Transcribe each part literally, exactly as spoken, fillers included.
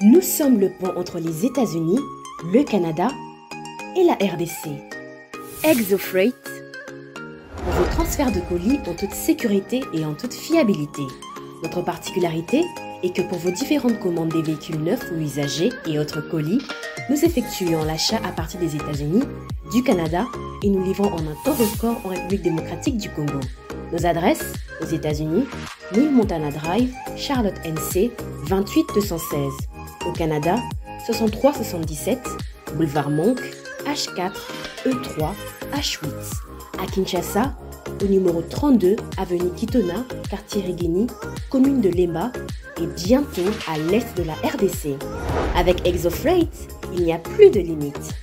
Nous sommes le pont entre les États-Unis, le Canada et la R D C. ExoFreight, pour vos transferts de colis en toute sécurité et en toute fiabilité. Notre particularité est que pour vos différentes commandes des véhicules neufs ou usagés et autres colis, nous effectuons l'achat à partir des États-Unis, du Canada et nous livrons en un temps record en République démocratique du Congo. Nos adresses aux États-Unis, mille Montana Drive, Charlotte N C, vingt-huit deux cent seize. Au Canada, soixante-trois soixante-dix-sept, Boulevard Monk, H quatre, E trois, H huit. À Kinshasa, au numéro trente-deux, avenue Kitona, quartier Rigini, commune de Lemba, et bientôt à l'est de la R D C. Avec ExoFreight, il n'y a plus de limites.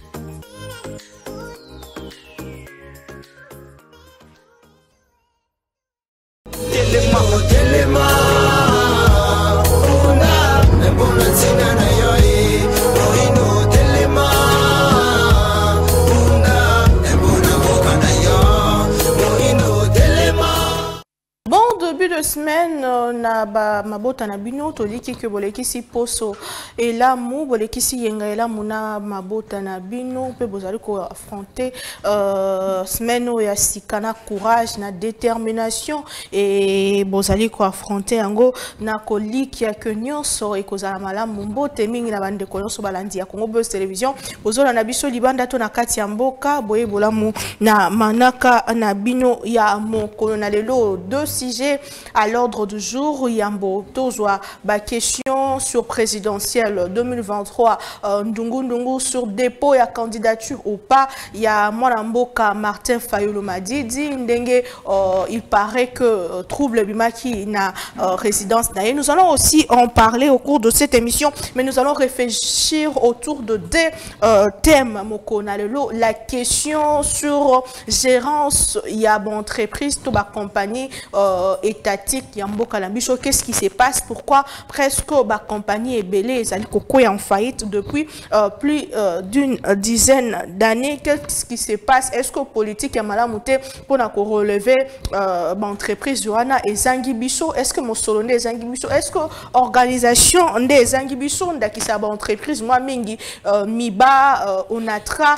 Semaine na ba mabota na bino toliki ke bolekisi poso et là mou bolekisi yenga et là muna mabota na bino pe bozali ko affronter euh, semaine ya sikana courage na détermination et bozali ko affronter yango na koliki ya que nyonso e kozala malamu mbote mingi na bande ko nyonso balandi ya Congo Buzz Télévision bozola na biso libanda to na kati ya mboka boye bolamu na manaka na bino ya mokolo na lelo deux sujets à l'ordre du jour. Yambo tozwa ba question sur présidentielle deux mille vingt-trois euh, Ndungu Ndungu sur dépôt ya candidature ou pas. Il y a Mwanamboka Martin Fayulu Madidi ndenge euh, il paraît que euh, trouble bimaki na euh, résidence naye. Nous allons aussi en parler au cours de cette émission, mais nous allons réfléchir autour de des euh, thèmes moko na lelo. La question sur gérance ya bon entreprise to ba compagnie euh, étatique Yamboka Lambicho, qu'est-ce qui se passe, pourquoi presque la compagnie est belée, est en faillite depuis euh, plus euh, d'une dizaine d'années. Qu'est-ce qui se passe? Est-ce que la politique est mal montée pour relever euh, l'entreprise Johanna et Zangibiso? Est-ce que mon solo des Zangibiso? Est-ce que l'organisation des Zangibiso qui s'est entreprise moi mingi euh, Miba euh, Onatra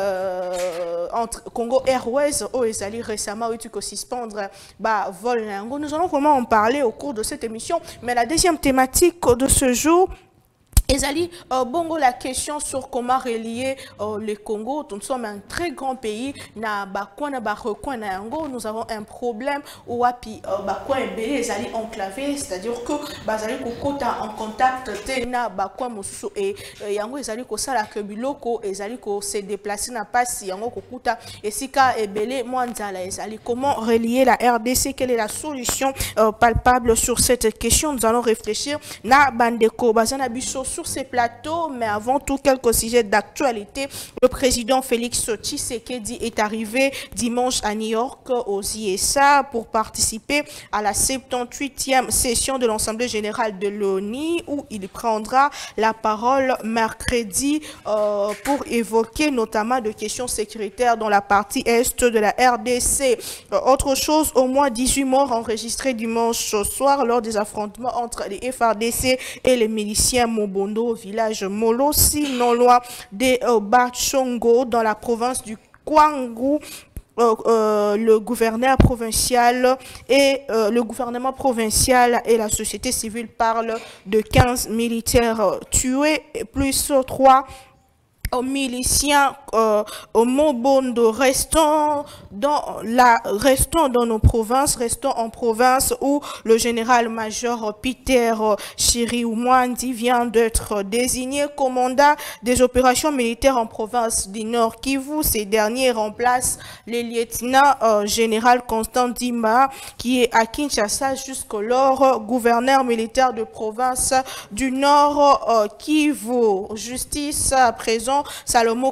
euh, entre Congo Airways oh ils allaient récemment eu que suspendre bah vol. Nous allons comment en parler au cours de cette émission, mais la deuxième thématique de ce jour, Ezali, euh, bongo la question sur comment relier euh, le Congo. Nous sommes un très grand pays. Na bakwana bakwa na yango, nous avons un problème où api bakwa ebele ezali enclavé, c'est-à-dire que bazali kokota en contact te na bakwa mosusu et yango ezali ko sala ke biloko ezali ko se déplacer na passe yango kokuta esika ebele mwanzala ezali. Comment relier la R D C? Quelle est la solution euh, palpable sur cette question? Nous allons réfléchir na bandeko bazana biso sur ces plateaux, mais avant tout quelques sujets d'actualité. Le président Félix Tshisekedi est arrivé dimanche à New York aux I S A pour participer à la soixante-dix-huitième session de l'Assemblée générale de l'ONU où il prendra la parole mercredi euh, pour évoquer notamment de questions sécuritaires dans la partie est de la R D C. Euh, autre chose, au moins dix-huit morts enregistrés dimanche soir lors des affrontements entre les F R D C et les miliciens Mobondo au village Molossi, non loin de euh, Bachongo, dans la province du Kwangu. Euh, euh, le gouverneur provincial et euh, le gouvernement provincial et la société civile parlent de quinze militaires tués, plus trois aux miliciens euh, au Mobondo. Restons dans la restons dans nos provinces, restons en province où le général-major Peter Chiriumwandi vient d'être désigné commandant des opérations militaires en province du Nord Kivu. Ces derniers remplacent les lieutenants euh, général Constant Dima qui est à Kinshasa jusqu'alors gouverneur militaire de province du Nord euh, Kivu. Justice à présent Salomo Kalonda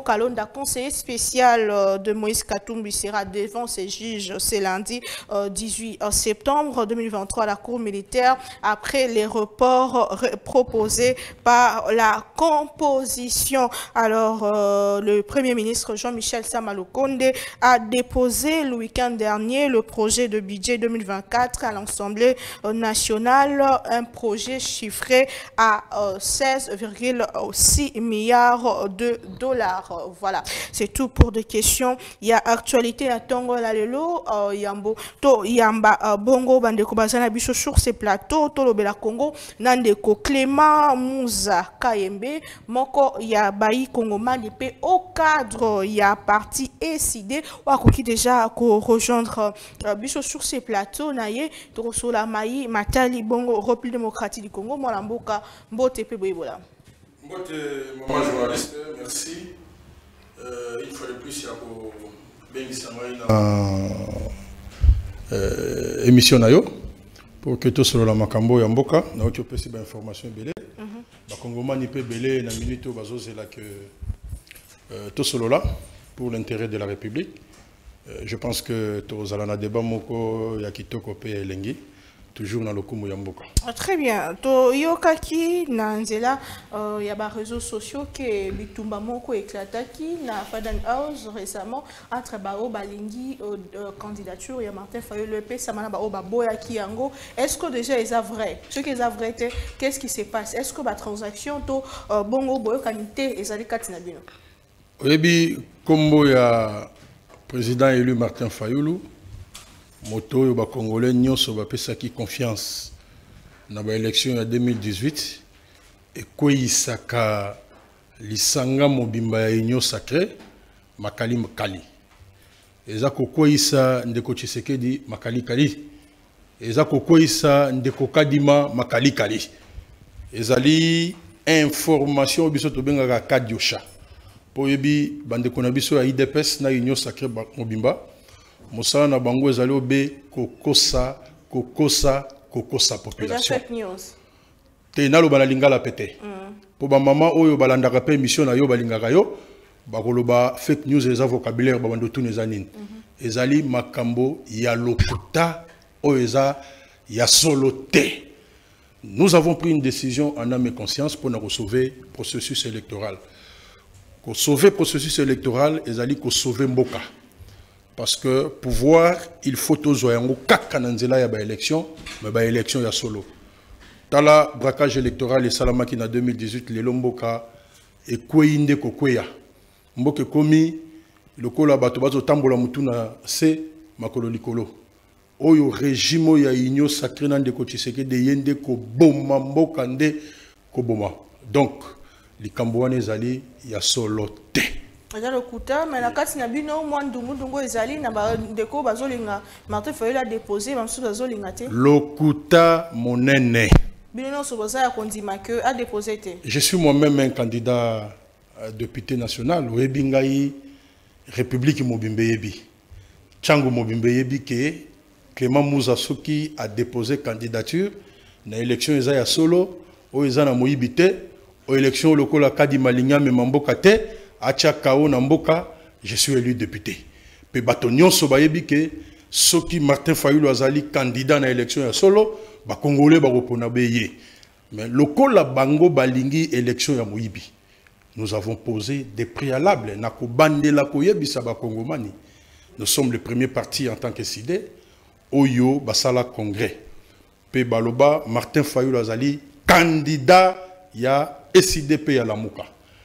conseiller spécial de Moïse Katumbi sera devant ses juges ce lundi dix-huit septembre deux mille vingt-trois à la Cour militaire après les reports proposés par la composition. Alors, euh, le Premier ministre Jean-Michel Sama Lukonde a déposé le week-end dernier le projet de budget deux mille vingt-quatre à l'Assemblée nationale, un projet chiffré à euh, seize virgule six milliards de dollars. Voilà, c'est tout pour des questions. Il y a actualité à Tongo Lalelo, Yambo, to Yamba Bongo, Bandeko Bazana Bicho sur ces plateaux, to Lobela Congo, Nandeko Clément Mouza Kayembe, Moko Yabayi Congo Manipe, au cadre, il y a parti décidé, ou à qui déjà rejoindre Bicho sur ces plateaux, Naye, Torosola Maï, Matali Bongo, Repli démocratique du Congo, Molamboka, Mbote Peboibola. Mbote, maman journaliste, merci. Euh, une fois de plus, il y a pour Bengi Samaïna émission Nayo pour que tout soit la Makambo et Mboka. Nous avons aussi des informations belé. Le Congoma n'y peut belé dans la minute où c'est là que tout soit là pour l'intérêt de la République. Je pense que tous allons débat moko yakitoko pe lengi. Toujours dans le coup Mboka. Très bien. To yokaki nanzela il y a des réseaux sociaux qui bitumba moko éclataki na Fadan House récemment entre bao balingi candidature ya Martin Fayulu le P samana bao baboya ki yango. Est-ce que déjà ils a vrai? Ce qui est vrai, qu'est-ce qui se passe? Est-ce que la transaction to bongo boyo kanité ezali katina bino? Oui, comme ya président élu Martin Fayulu moto yo ba congolais nyonso ba pesaki confiance na ba élection ya deux mille dix-huit et koyisaka lisanga mobimba ya union sacrée makali makali eza kokoyisa ndeko Tshisekedi makali kali eza kokoyisa ndeko Kadima makali kali ezali information biso to bengaka kadiosha po yebi bandeko na biso ya I D P S na union sacrée mobimba Moussa na bango ezali obe kokosa kokosa kokosa population. Fake news. Te nalo bana lingala pété. Po ba mama oyo balandaka pe émission na yo balingaka yo bakoloba fake news eza vocabulaire ba bando tune zanine. Ezali makambo ya lokuta oyo eza ya soloté. Nous avons pris une décision en âme et conscience pour nous sauver le processus électoral. Pour sauver le processus électoral, ezali ko sauver Mboka. Parce que pouvoir, il faut toujours un kakananzela ya ba élection, mais ba élection ya solo. Tala braquage électoral et salamaki na deux mille dix-huit le lomboka et kweyinde ko kweya. Mboke komi lokola bato bazo tambola mutuna se makolo likolo. Oyo régime ya union sacrée na ndeko Tshisekedi yende ko boma mboka nde ko boma. Donc likambo wana ezali ya solo te. Aja lokuta mais na kati na bino mwa ndungu ndungu ezali na ba ndeko bazolinga Martin Fayulu a déposé bamsu bazolinga te. Lokuta monene. Bino no soboza ya kondima que a déposé te. Je suis moi-même un candidat à député national au Ebingaï République Mobimbe Yebi. Tchango Mobimbe Yebi ke Clément Mouza Soki a déposé candidature na élection ezaya solo o ezana moyibite o élection lokola Kadima Linga me mamboka te. Achakao Namboka, je suis élu député. Pe batonyon so bayebi ke soki Martin Fayulu azali candidat na élection ya solo, ba congolais ba repona beye. Mais lokola bango balingi élection ya moyibi. Nous avons posé des préalables na ko bandela ko yebisa ba kongomani. Nous sommes le premier parti en tant que S I D Oyo basala congrès. Pe baloba Martin Fayulu azali candidat ya S I D P ya Lamuka.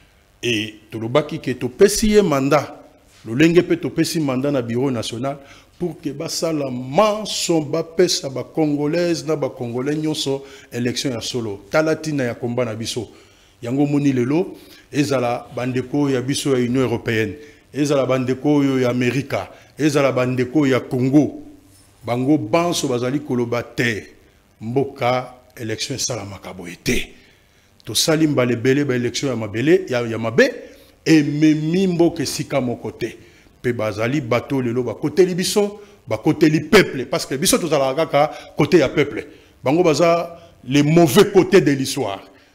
Et tout le baki qui est au P C mandat, le lenge peut au P C mandat na bureau national pour que basala manson ba pesa ba congolaise na ba congolais nyonso élection ya solo. Talatina ya komba na biso. Yango moni lelo ezala bandeko ya biso ya Union européenne, ezala bandeko yo ya Amerika, ezala bandeko ya Congo. Bango banso bazali koloba te mboka élection salamaka boete. To salim balebele ba élection ya mabele ya ya mabe et memimbo ke sika mon côté pe bazali bateau lelo ba côté libiso ba côté li peuple parce que biso to zala kaka côté ya peuple bango baza les mauvais côtés de l'histoire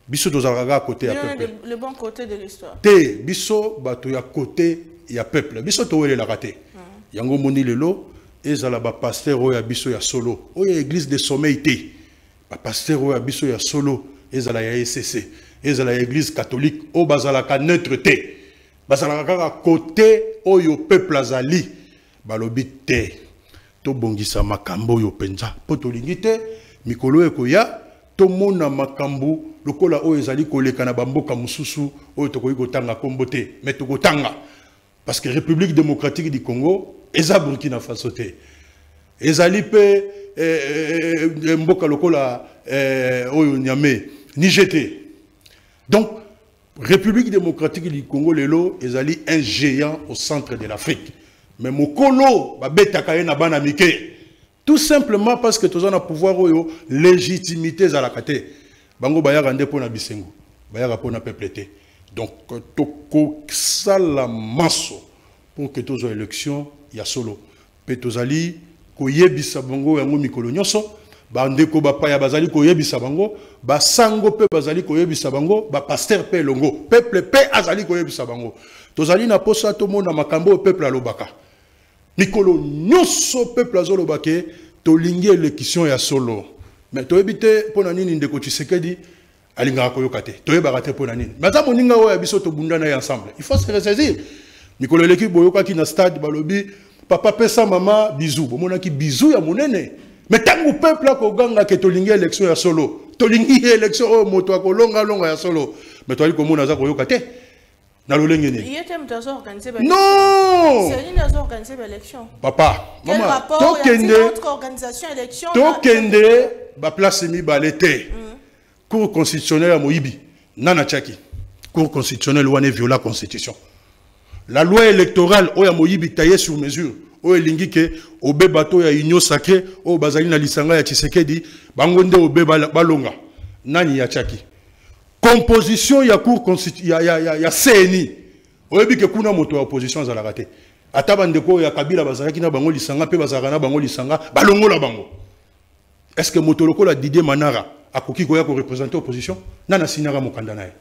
biso tozalaka à côté ya peuple. Le bon côté de l'histoire. Te biso bato ya côté ya peuple. Biso towele la raté. Yango moni lelo ezala ba pasteur oya biso ya solo. Oya église de sommeil te. Ba pasteur oya biso ya solo ezala ya S C. Ezala ya église catholique o bazala ka neutre te. Bazala ka côté oyo peuple azali. Balobi te. To bongisa makambo yo penza. Po to lingite mikolo ekoya to mona makambo lokola oyo ezali koleka na bamboka mususu oyo tokoyi kotanga kombo te mais tokotanga parce que République démocratique du Congo eza Burkina Faso te ezali pe eh, mboka lokola eh, oyo nyame Niger te. Donc République démocratique du Congo lelo ezali un géant au centre de l'Afrique mais mokolo babetaka ye na bana mike tout simplement parce que tous on a pouvoir oyo légitimité za la kate bango bayaka nde pona bisengo bayaka pona peuple te. Donc toko sala maso pour que tous aux élections ya solo pe tozali koyebisa bango yango mikolo nyonso bandeko bapaya bazali koyebisa bango basango pe bazali koyebisa bango ba pasteur pe longo peuple pe azali koyebisa bango tozali na posa to mona makambo peuple alobaka mikolo nyonso peuple azolobake tolingi élection ya solo mais toyebite pona nini ndeko Tshisekedi alinga koyoka te toyebaka te pona nini mais ça moninga oya biso to bundana ensemble il faut se ressaisir mikolo l'équipe boyoka ki na stade balobi papa pesa mama bisou bomona ki bisou ya monene mais tango peuple ko ganga ke tolingi élection ya solo tolingi élection o moto akolonga longa ya solo mais toali ko mona za koyoka te. Non! C'est une organisation l'élection. Papa, quel maman, rapport y a-t-il entre organisation élection? Tokende, ba place mi ba l'été. Cour constitutionnelle à Moïbi, Nana Tchaki. Cour constitutionnelle ou viola constitution. La loi électorale oya Moïbi taillée sur mesure. Oya lingi ke obe bato ya union sacrée o bazali na lisanga ya Tshisekedi bangonde obe balonga. Nani ya Tchaki. Composition ya cour constitutionnelle ya ya ya C N I oyebi ke kuna moto ya opposition za la raté ata ndeko ya Kabila bazalaki na bango lisanga pe bazalaka na bango lisanga balongola bango. Est-ce que moto lokola Didier Manara akoki koya ko représenter opposition nana sinara mokanda nae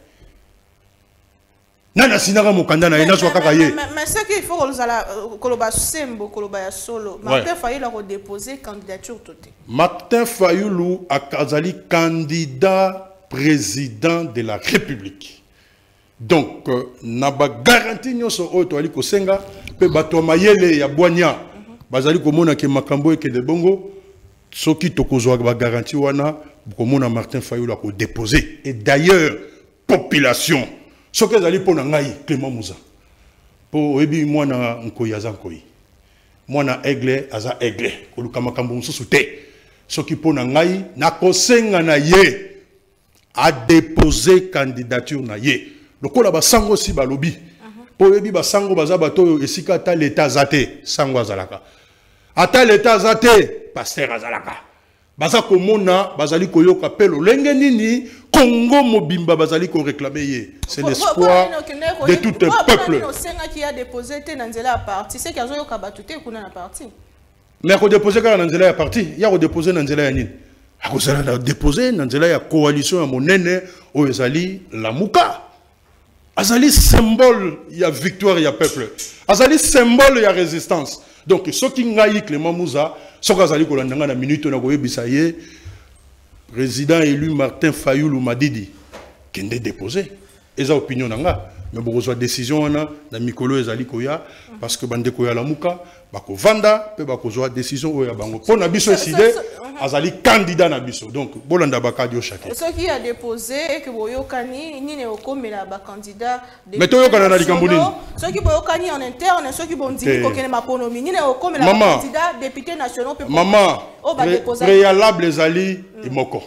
nana sinara mokanda nae na swaka ye mais c'est qu'il faut que koloba sembo koloba ya solo Martin Fayulu a déposé candidature toute. Martin Fayulu a kazali candidat président de la République. Donc, naba garantie nyoso oto ali kosenga pe bato mayele ya boanya bazali komona ke makambo eke de bongo soki tokozwa ba garantie wana komona Martin Fayulu ko déposer. Et d'ailleurs population soki azali pona ngai Clément Mouza po ebi mwana nkoyi aza nkoyi mwana aigle aza aigle koluka makambo mususu te soki pona ngai na kosenga na ye a déposé candidature na ye. Lokola ba sango si balobi. Po yebi ba sango baza bato esika ta l'état zate sango azalaka. Ata l'état zate pasteur azalaka. Baza komona bazali koyoka pelo lenge nini Congo mobimba bazali ko réclamer ye. C'est l'espoir de tout un peuple. Qui a déposé te nanzela parti, c'est qu'ils ont kabatute kuna na parti. Mais ko déposer ka nanzela ya parti, ya ko déposer nanzela ya nini? A déposé dans la coalition à monene au Ezali Lamuka. Azali symbole ya victoire ya peuple. Azali symbole ya résistance. Donc ce qui ngayi Clément Mouza, ce qu'azali kolandanga na minute na koyebisa ye président élu Martin Fayulu Madidi kende déposé. Eza opinion nanga mais beaucoup décision na na mikolo ezali koya parce que bande koya Lamuka bako vanda pe bako zo décision oya bango pour na biso décider azali candidat na biso donc bolanda bakadio chacun ce qui a déposé et que boyokani ni ne okomela ba candidat mais to yokana na likambo nini ce qui boyokani en interne ce qui bondiki ko kene makonomi ni ne okomela ba candidat député national pe maman préalable ezali imoko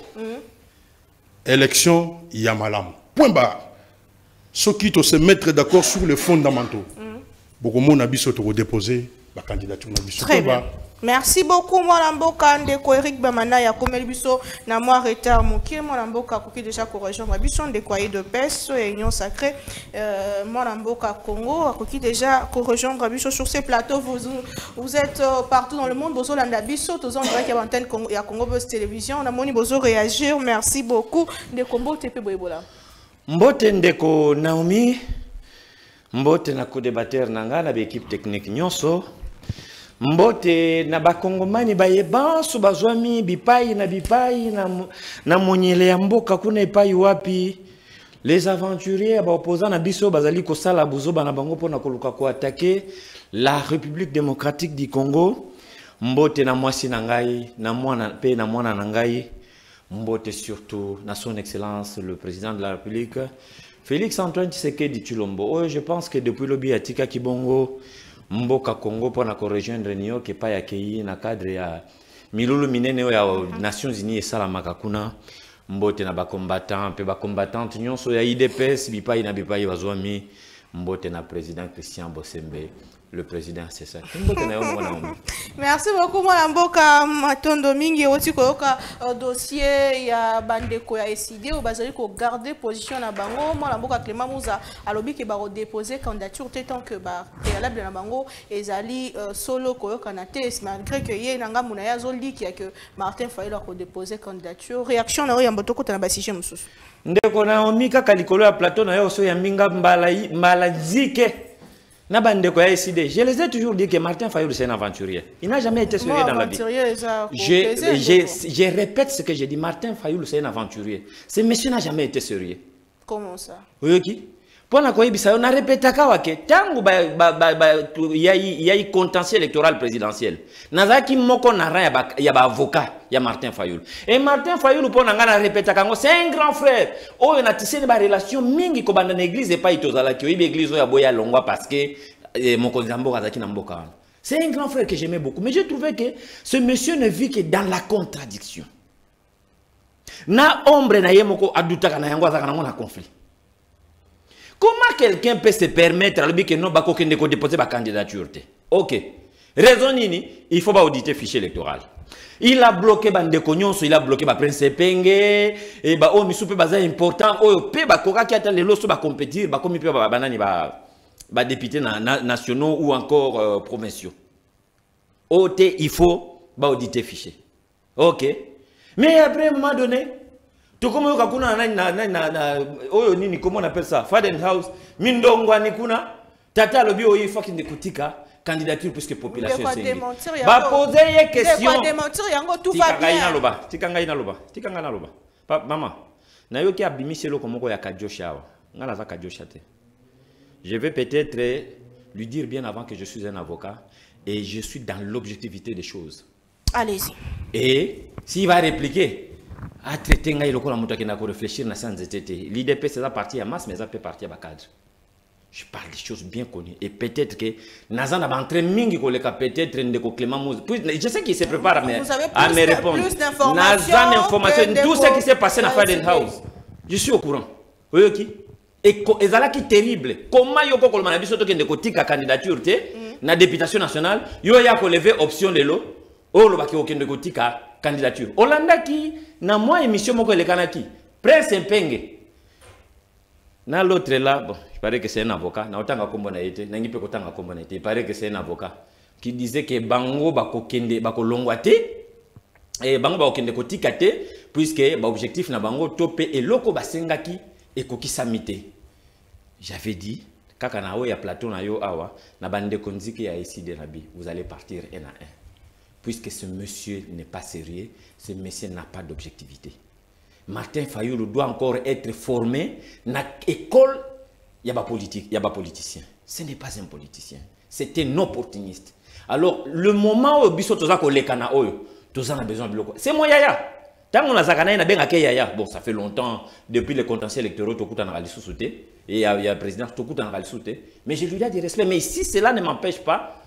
élection ya malamu point barre ceux qui se mettre d'accord sur les fondamentaux beaucoup mon abisso to déposer la candidature na biso. Très bien. Merci beaucoup, moi Mboka Ndeko Eric Bamana ya Komelibiso na moi retard moki moi Mboka qui déjà corrigeant Rabiso de quoi de peste et union sacrée euh, moi Mboka Congo qui déjà corrigeant Rabiso sur ces plateaux vous vous êtes euh, partout dans le monde bozo landa biso tous en direct à antenne Congo ya Congo Buzz Télévision on a moni bozo réagir merci beaucoup de Kombo T P Boyebola Mbote Ndeko Naomi Mbote na co-débatteur nanga na équipe technique nyonso Mbote na bakongomani bayebanso bazwami bipai na bipai na na monyele ya mboka kuna epai wapi les aventuriers ba opposants na biso bazali ko sala buzoba na bango pona koluka ko attaquer la République démocratique du Congo. Mbote na mwasi na ngai na mwana pe na mwana na ngai. Mbote surtout na son excellence le président de la République Félix Antoine Tshisekedi Tshilombo. Oh, je pense que depuis le biatika kibongo Mboka Congo pour na rejoindre Nio qui pas accueilli na cadre ya milulu minene ya Nations Unies et salamaka kuna mbote na ba combattant pe ba combattante nyonso ya I D P S bipai na bipai wazwami mbote na président Christian Bosembe le président c'est ça. Merci beaucoup moi Mboka Matondo mingi oti koyoka dossier ya bandeko ya S I D ou bazali ko garder position na bango moi Mboka Clément Mouza alobi ke ba déposer candidature tant que ba préalable na bango ezali solo koyoka na te malgré que ye nanga muna ya zoli ki que Martin Fayulu ko déposer candidature réaction na yo mbotoko na basije mususu ndeko na omika kalikolo ya plateau na yo so ya minga mbala mbala zike. Je les ai toujours dit que Martin Fayulu c'est un aventurier. Il n'a jamais été sérieux dans la vie. Je, je, je répète ce que j'ai dit. Martin Fayulu c'est un aventurier. Ce monsieur n'a jamais été sérieux. Comment ça? Oui, qui? Pour la Koyebisa, on a répété que tant qu'il y a eu contentieux électoral présidentiel, Nazaki Moko Nara, il y a un avocat, il y a Martin Fayulu. Et Martin Fayulu, pour la répéter, c'est un grand frère. Oh, on a tissé des relations mingi comme dans l'église et pas itozala qui est l'église où il y a boya longwa parce que mon konzambo azaki na mboka. C'est un grand frère que j'aimais beaucoup, mais j'ai trouvé que ce monsieur ne vit que dans la contradiction. Na ombre na yemoko adutaka na yango azaka na conflit. Comment quelqu'un peut se permettre à lui que non, bako kende ko déposer ma candidature? Ok. Raison nini, il faut pas auditer le fichier électoral. Il a bloqué bande konyonso, il a bloqué ba Prince Penge et ba o misupe baza important o pe ba koka ki ata lelo so ba compétir ba komi pe ba banani ba ba députés na, na, nationaux ou encore euh, provinciaux. O te il faut ba auditer fichier. Ok. Mais après à un moment donné tout comme on a na na na na oyo nini comment on appelle ça Faden House mindongwa ni kuna tata lobi oyi fucking kutika candidature puisque population c'est ba poser une question ba démentir yango tout va bien tika loba tika ngai na loba tika ngana loba maman na yo ki abimisi lo komoko ya kajosha wa ngana za kajosha te je vais peut-être lui dire bien avant que je suis un avocat et je suis dans l'objectivité des choses. Allez-y. Et s'il va répliquer à traiter ngai loko la muta kena ko réfléchir na sans été l'I D P c'est la partie à masse mais ça peut partir à cadre. Je parle des choses bien connues et peut-être que Nazana va entrer mingi ko le ka peut-être ndeko Clément Mouza. Je sais qu'il se prépare à me à me répondre. Nazana information tout ce qui s'est passé dans Faden House. Je suis au courant. Oui qui et ezala qui terrible. Comment yoko ko na biso to kende ko tika candidature te na députation nationale yo ya ko lever option lelo o lo ba ki okende ko tika candidature. Olanda qui na moi émission moko le kanaki Prince Mpenge na l'autre là bon je paraît que c'est un avocat na otanga kombo na été na ngipe kotanga kombo na été il paraît que c'est un avocat qui disait que bango bako kende bako longwa te et bango bako kende kotika te puisque ba objectif na bango topé et loko basengaki et koki samité. J'avais dit kaka na o ya plateau na yo awa na bande konziki ya S I D nabi vous allez partir un à un. Puisque ce monsieur n'est pas sérieux, ce monsieur n'a pas d'objectivité. Martin Fayulu doit encore être formé dans l'école, il y a pas politique, il y a pas politicien. Ce n'est pas un politicien, c'est un opportuniste. Alors, le moment où biso toza ko lekana oyo, toza na besoin de loko. C'est moi yaya. Tant on a zakana na benga ke yaya. Bon, ça fait longtemps depuis les contentieux électoraux tokuta na rali sous-souté et il y a le président tokuta na rali sous-souté. Mais je lui ai dit respect, mais si cela ne m'empêche pas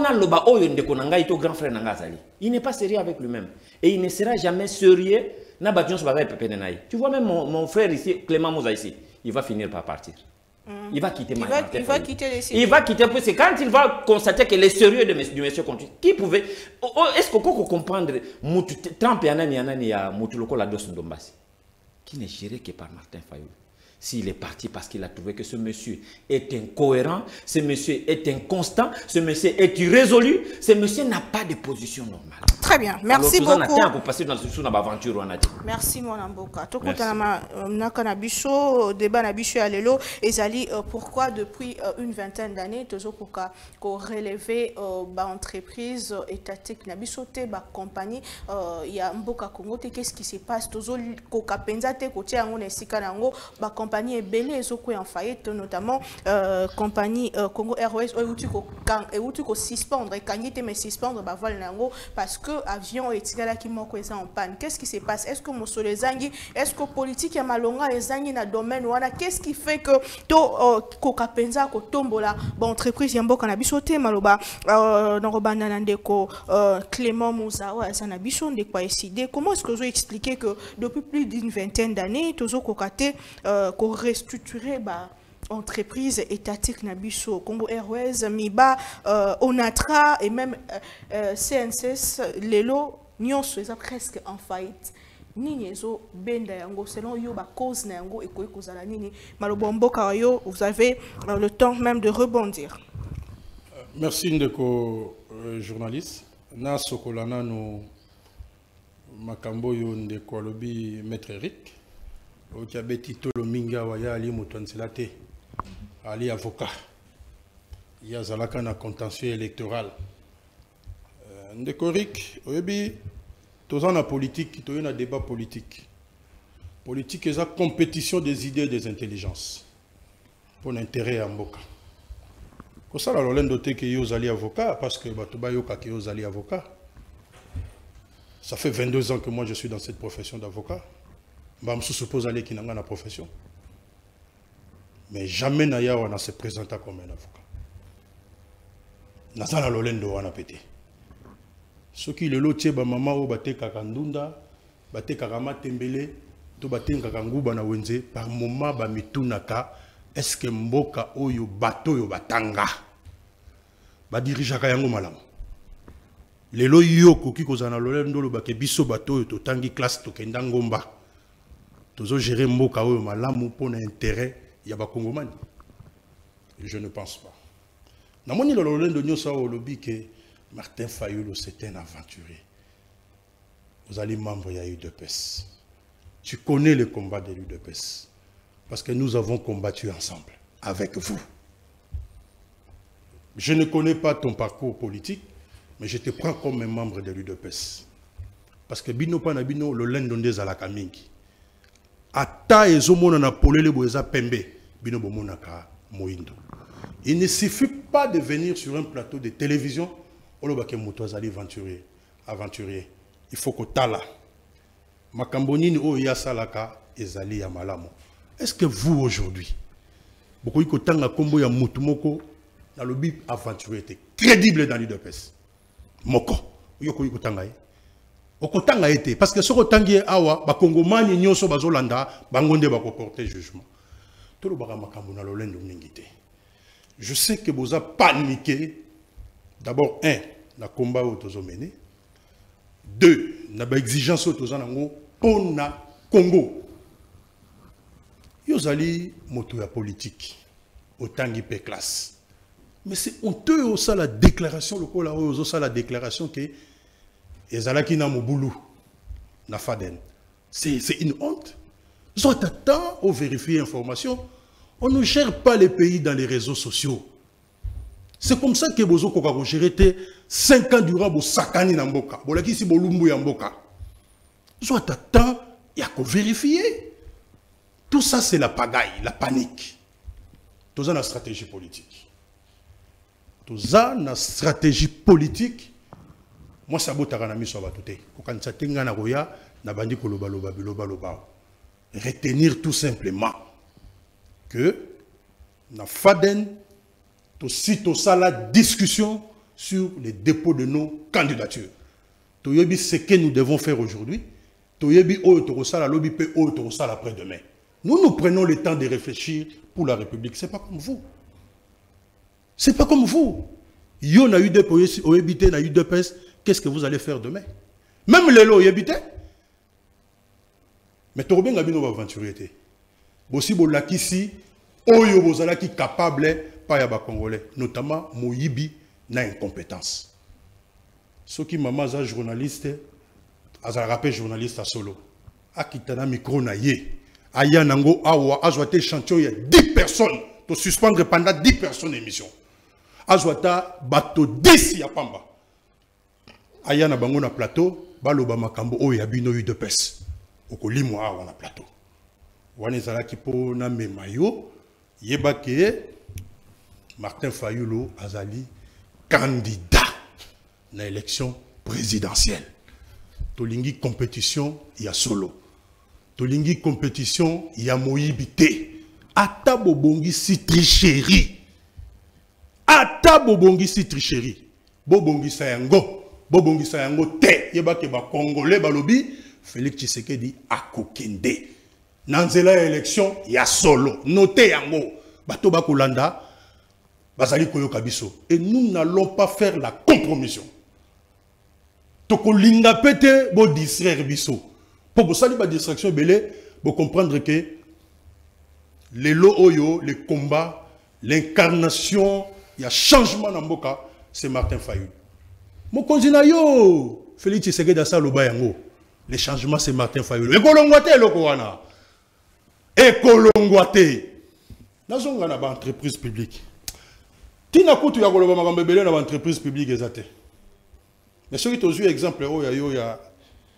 il n'est pas sérieux avec lui-même. Et il ne sera jamais sérieux. Tu vois même mon, mon frère ici, Clément Mouza ici, il va finir par partir. Il va quitter il Martin va, il va quitter les Il va quitter parce que quand il va constater que les sérieux de monsieur, du monsieur continue, qui pouvait. Oh, oh, est-ce qu'on peut comprendre Trump et Anani Anani à Moutuloko la dos Ndombasi qui n'est géré que par Martin Fayulu? S'il est parti parce qu'il a trouvé que ce monsieur est incohérent, ce monsieur est inconstant, ce monsieur est irrésolu, ce monsieur n'a pas de position normale. Très bien, merci Alors, beaucoup. Pour passer dans une aventure. Merci mon amboka. Tout le temps, débat nabicho à l'élo, et zali pourquoi depuis une vingtaine d'années, toujours pour qu'on relève l'entreprise étatique nabicho te ba compagnie, il y a mboka Congo, qu'est-ce qui se passe? Toujours qu'on kapenza te côté en esika nango ba compagnie est belle et zo en faillite, notamment compagnie Congo Airways et où tu ko suspendre et quand mais suspendre ba vol nango parce que avion et tigala qui moko en panne. Qu'est-ce qui se passe? Est-ce que Mosso les Zangi, est-ce que politique ya malonga les Zangi na domaine wana? Qu'est-ce qui fait que to koka penza ko tombola bon entreprise ya mboka na biso te maloba na robanda na ndeko Clément Mouzawa ça na biso ndeko pa décidé? Comment est-ce que vous expliquer que depuis plus d'une vingtaine d'années tozo kokate ko restructurer ba entreprise étatique Nabiso, Congo Airways, Miba, euh, Onatra et même euh, C N C S, Lelo, Nyon sont presque en faillite. Nini zo benda yango selon yo ba cause na yango et koy kozala nini malobombo kayo vous avez euh, le temps même de rebondir. Merci ndeko euh, journaliste na sokolana no makambo yo ndeko lobi maître Eric o kiabeti tolo minga wa ya ali motonzela te ali avocat ya zalaka na contentieux électoral euh, ndeko Eric oyebi toza na politique toza na débat politique politique est la compétition des idées et des intelligences pour l'intérêt ya mboka ko sala lolendo te ke yo zali avocat parce que bato ba yoka ke yo zali avocat. Ça fait vingt-deux ans que moi je suis dans cette profession d'avocat. Je suppose aller qui n'a pas la profession. Mais jamais Naya on se présenta comme un avocat. Nazala lolendo wana pété. Ce qui le lotier ba mama o bate kakandunda, bate karama tembele, to bate kakanguba na wenze par moment ba mitunaka est-ce que mboka oyo bato yo batanga ba dirijaka yango malamu. Lelo yoko ki kozana lolendo lo bake biso bato yo to tangi classe to kenda ngomba. Tozo gérer mboka oyo malamu pour l'intérêt ya ba kongomani. Je ne pense pas. Namoni lo lolendo nyosa o lobi que Martin Fayulu c'est un aventurier. Vous allez membre ya U D P S. Tu connais le combat de l'U D P S parce que nous avons combattu ensemble avec vous. Je ne connais pas ton parcours politique, mais je te prends comme un membre de l'U D P S. Parce que bino pa na bino le lendonde za la kamingi. Ata ezomona na polele boeza pembe bino bomonaka moindo. Il ne suffit pas de venir sur un plateau de télévision olobake moto azali aventurier aventurier. Il faut que tala makambonini o ya salaka ezali ya malamo. Est-ce que vous aujourd'hui beaucoup ko tanga kombo ya mutu moko na lobi aventurier était crédible dans l'U D P S moko yoko yiko tanga ye okotanga été parce que ce rotangi awa ba kongomani nyoso bazolanda bangonde ba ko porter jugement to lo baka makambo na lolendo mingité. Je sais que vous avez paniqué. D'abord, un, na combat au mené. Deux, na ba exigence au tozanango pour na Congo. Yozali moto ya politique. Autant qui peut classe. Mais c'est honteux aussi la déclaration, le coup là, aussi la déclaration que Ezalaki na Moboulou, na Faden. C'est une honte. Soit attend au vérifier l'information. On ne gère pas les pays dans les réseaux sociaux. C'est comme ça que Bozo Kokako géré cinq ans durant au Sakani Namboka. Bolaki si Bolumbu Yamboka. Soit attend, il y a qu'à vérifier. Tout ça, c'est la pagaille, la panique. Tout ça, la stratégie politique. Tout ça, la stratégie politique. Moi, ça botte à Ranami sur Batouté. Quand ça tenga na roya, na bandi koloba loba biloba loba. Retenir tout simplement que na Faden, tout site ça la discussion sur les dépôts de nos candidatures. Tout yebi ce que nous devons faire aujourd'hui. Tout yebi o to sala lobi pe o to sala après-demain. Nous, nous prenons le temps de réfléchir pour la République. Ce n'est pas comme vous. Ce n'est pas comme vous. Yo n'a eu deux pays, au habité n'a eu deux pays. Qu'est-ce que vous allez faire demain? Même les lots y habitaient. Mais tu as bien aventuré. Aussi, bon, là, ici, oyo bozala qui capable pas yaba congolais, notamment Moyibi na incompétence. Ceux qui maman za journaliste, azala rappel journaliste à solo. Akitana micro na ye. Aya nango awa azwate chantier ya dix personnes, to suspendre pendant dix personnes émission. Azwata bato dix ya pamba. Aya na bango na plateau, baloba makambo oyo ya bino yu de pes. Okolimwa awa na plateau. Wane zala ki po na memayo. Yebake Martin Fayulu azali candidat na élection présidentielle. Tolingi compétition ya solo. Tolingi compétition ya moyibité. Ata bobongi si tricherie. Ata bobongi si tricherie. Bobongi sayango. Bobongi sayango te. Yebake ba Congolais balobi Félix Tshisekedi akokende. Nanzela élection ya solo. Notez yango. Bato bakolanda. Bazali koyoka biso. Et nous n'allons pas faire la compromission. Toko linga pete bo distraire biso. Pour que ça, la distraction belé, pour comprendre que les lots oyo, les combats, l'incarnation, il y a changement dans Mboka, c'est Martin Fayulu. Mon continent yo, Félix Tshisekedi Asa Lobayango. Les changements, c'est Martin Fayulu. Ekolongwate lokowana. Ekolongwate. Dans une entreprise publique. Tina kutu ya koloba makambo ebele na entreprise publique ezate. Mais ceux qui ont eu exemple il y a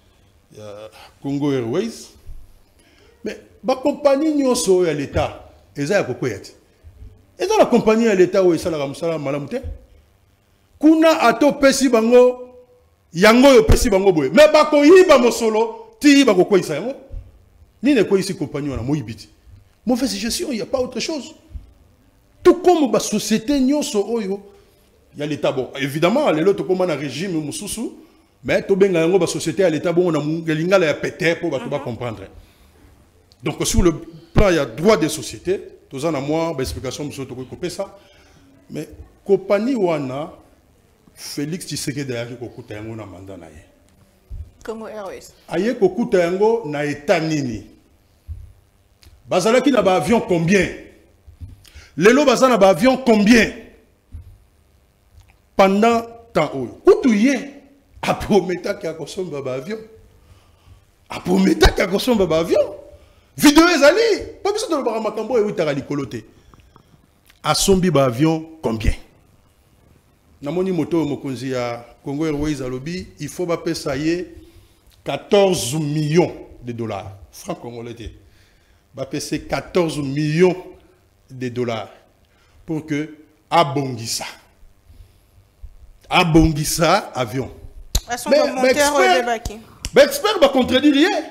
Congo Airways. Mais la compagnie nyonso ya l'État, eza ya kokwete. Eza la compagnie ya l'État où esala musala malamu te. Kuna ato pesi bango yango yo pesi bango boye. Mais ba ko yiba mosolo ti ba ko kwisa yango. Ni ne ko ici compagnie na moyibiti. Mauvaise gestion, il n'y a pas autre chose. Tout comme la société, il y a l'État. Bon, évidemment, les autres comme un régime, mais tout bien la société à l'État, on a un pété pour comprendre. Donc, sur le plan, il y a droit des sociétés. Tous en a moi, l'explication, je vais couper ça. Mais, compagnie Wana, Félix Tshisekedi derrière Kokuta Yango na mandat na ye. Congo Airways. Aye Kokuta Yango na état nini. Bazalaki na ba avion combien? Lelo bazana ba avion combien? Pendant temps oyo. Kutuye aprometa ki akosomba ba avion. Aprometa ki akosomba ba avion. Vidéo ezali. Pas besoin de ba makambo e utara likolote. Asombi ba avion combien? Namoni moto mokonzi ya Congo Airways alobi, il faut ba pesa ye quatorze millions de dollars. Francs congolais. Va payer quatorze millions de dollars pour que Abongissa Abongissa avion. Mais l'expert va contredire rien.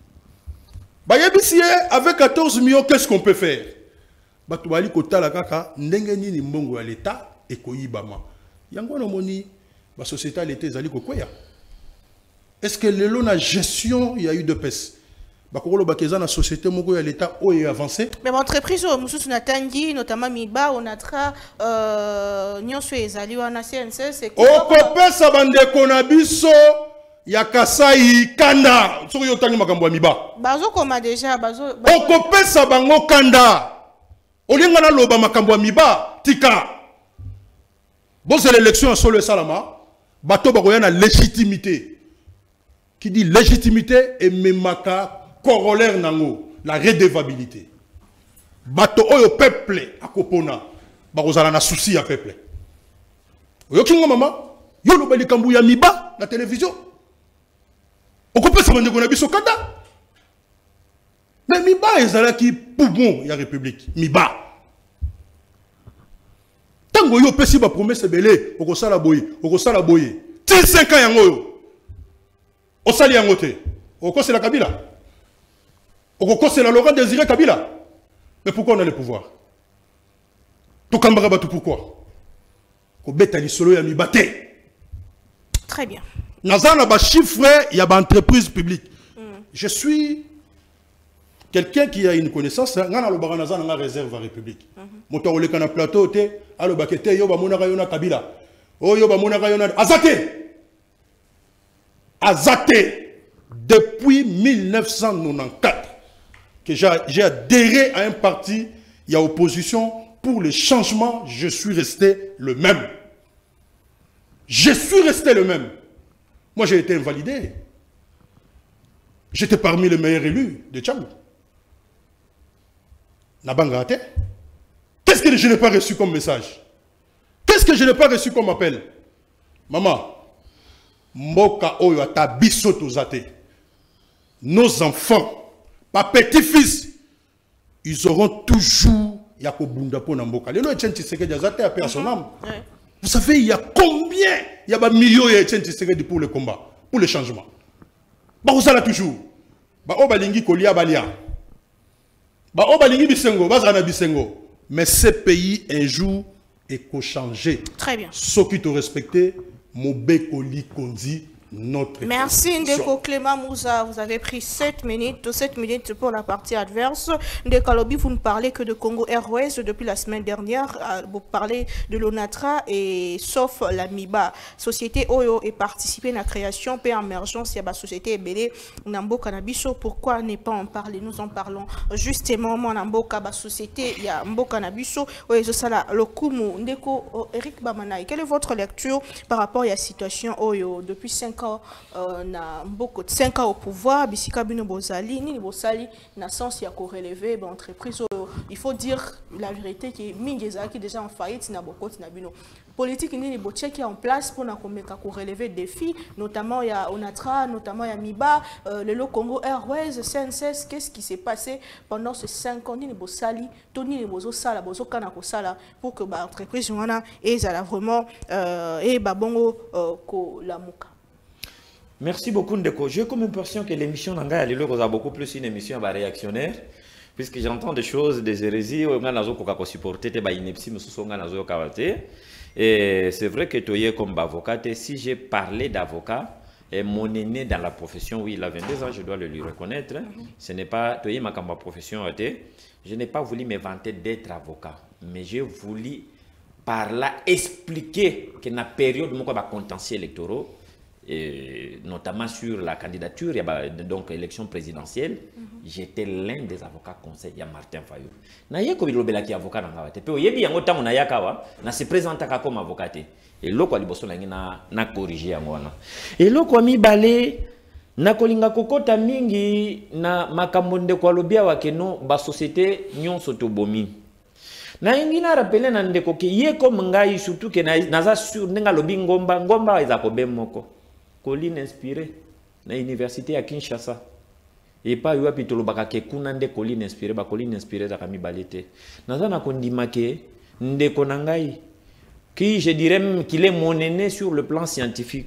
Avec quatorze millions, qu'est-ce qu'on peut faire? Batouali kota la kaka ndengeni ni mbongo ya l'État et koyibama. Yango no moni ba société à l'État ezali kokoya. Est-ce que le lot na gestion il y a eu de pèse? La société moko ya l'État est avancé. Mais l'entreprise mususu na tangi notamment Miba onatra euh nyonso ezali wana C N C c'est quoi? Okopesa bandeko na biso ya Kasai Kanda. Soki yo tangi makambo ya Miba. Bazo koma déjà bazo okopesa bango Kanda. Olinga na loba makambo ya Miba tika. Bon c'est l'élection en solo salama. Bato bakoya na légitimité. Qui dit légitimité et memaka corollaire nango la redevabilité. Bato oyo peuple akopona bakozala na souci ya peuple. Oyo kingo mama yo lo bali kambu ya Miba na télévision. Okopesa bandeko na biso Kanda. Mais Miba ezala ki poumon ya république. Miba. Tango yo pesi ba promesse belé okosala boye, okosala boye. Ti cinq ans yango yo. Osali yango te. Okose la Kabila. Okose la Laurent Désiré Kabila. Mais pourquoi on a le pouvoir? Tout kambara tout pourquoi? Ko beta li solo ya mibate. Très bien. Nazana ba chiffre ya ba entreprise publique. Mm. Je suis quelqu'un qui a une connaissance, on a le réserve à la République. Moto ole kana plateau te, alo bakete yo ba monaka yo na Kabila. Oh yo ba monaka yo na Azate. Azate depuis mille neuf cent quatre-vingt-quatorze que j'ai adhéré à un parti, il y a opposition pour le changement, je suis resté le même. Je suis resté le même. Moi j'ai été invalidé. J'étais parmi les meilleurs élus de Tchangou. Nabangate. Qu'est-ce que je n'ai pas reçu comme message? Qu'est-ce que je n'ai pas reçu comme appel? Maman, Mboka Oyo Atabiso Tozate. Nos enfants, ma petits-fils, ils auront toujours Yakobunda Pona Mboka. Les lois Etienne Tshisekedi Azate a perdu son âme. Vous savez, il y a combien? Il y a des millions d'Etienne Tshisekedi pour le combat, pour le changement. Bah, vous allez toujours. Bah, on balingi kolia balia. Bah, on balingi bisengo, bazana bisengo. Mais ce pays, un jour, est changé. Très bien. Ce qui te respecté, Mobé Koli Kondi, notre. Merci Ndeko Clément Moussa. Vous avez pris sept minutes, sept minutes pour la partie adverse. Ndeko Lobi, vous ne parlez que de Congo Airways depuis la semaine dernière. Vous parlez de l'ONATRA et sauf la MIBA. Société Oyo est participée à la création et émergence. Il y a la société Ebele Nambo Cannabiso. Pourquoi ne pas en parler? Nous en parlons justement. Moi, Nambo Kaba société, il y a Mbo Cannabiso. Oui, je sais là, le Kumu. Ndeko Eric Bamanaï. Quelle est votre lecture par rapport à la situation Oyo depuis cinq ans? Euh, na beaucoup de cinq ans au pouvoir, bisika bino bozali ni bosali na sens ya ko relever ba entreprise. Il faut dire la vérité que mingeza qui déjà en faillite na beaucoup na bino politique ni botie qui est en place pour na komeka ko relever défis, notamment il y a ONATRA, notamment il y a MIBA, euh, le Lo Congo Airways, C N C S. Qu'est-ce qui s'est passé pendant ces cinq ans ni bosali toni ni bozo sala bozo kana ko sala pour que ba entreprise wana et ça vraiment euh, et ba bongo euh, ko la muka. Merci beaucoup Ndeko. J'ai comme impression que l'émission Nanga a beaucoup plus une émission réactionnaire, puisque j'entends des choses, des hérésies, et c'est vrai que tu es comme avocat, si j'ai parlé d'avocat, et mon aîné dans la profession, oui, il a vingt-deux ans, je dois le lui reconnaître, ce n'est pas, tu es ma profession, je n'ai pas voulu me vanter d'être avocat, mais j'ai voulu par là expliquer que dans la période où il y a contentieux électoraux, et notamment sur la candidature, il y a donc élection présidentielle, mm -hmm. j'étais l'un des avocats conseils, il y a Martin Fayou. Na yeko bilobela ki avocat na ngawate. Pe oyebi yango tango na yakawa, na se présentaka comme avocat. Et loko liboso na ngina na corriger yango wana. Et loko mi balé na kolinga kokota mingi na makambo kwa lobia wakeno ba société nyonso to bomi. Na ingina rappelé na ndeko ke ye comme ngai surtout que na naza sur ndenga lobi ngomba ngomba eza ko bemoko. Colline inspiré na université à Kinshasa et pas eu apitolo bakake kunande Colline inspiré ba Colline inspiré za kami balete nazana kondima ke ndeko nangai qui je dirais même qu'il est mon aîné sur le plan scientifique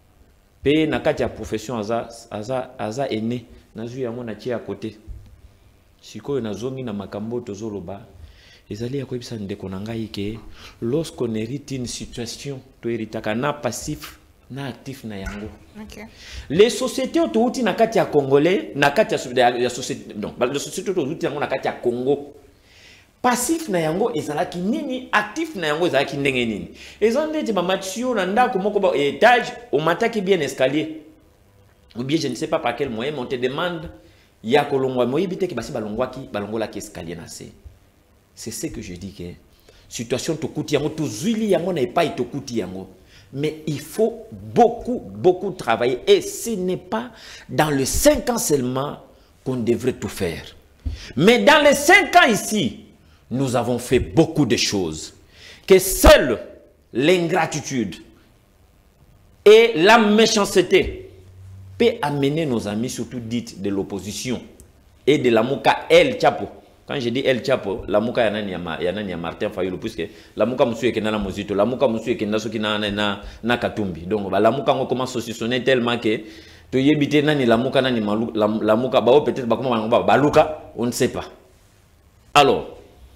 pe nakati ya profession aza aza aza aîné nazu yango na tia à côté sikoyo nazongi na makambo tozoloba ezali ya koyebisa ndeko nangai ke lorsqu'on hérite une situation to héritaka na passif na actif na yango. Okay. Les sociétés autouti na kati ya congolais na kati ya société donc les sociétés autouti yango na kati ya Congo passif na yango ezalaki nini actif na yango ezalaki ndenge nini ezande ba matio na ndako moko ba étage au mataki bien escalier ou bien je ne sais pas par quel moyen mais on te demande ya kolongwa moyebite ki basi balongwaki balongola ki escalier na se. C'est ce que je dis que situation tokuti yango tozuli yango na epai tokuti yango. Mais il faut beaucoup, beaucoup travailler. Et ce n'est pas dans les cinq ans seulement qu'on devrait tout faire. Mais dans les cinq ans ici, nous avons fait beaucoup de choses. Que seule l'ingratitude et la méchanceté peut amener nos amis, surtout dites de l'opposition, et de la Mouka El Chapo. Quand je dis El Chapo, la Mouka yanani ya Martin Fayulu, puisque la Mouka monsieur est na mozito, la Mouka monsieur est na soki na na na Katumbi. Donc la Mouka on commence à saucissonner tellement que to yebite nani la Mouka nani la Mouka ba peut-être ba comment ba Luka, on ne sait pas. Alors,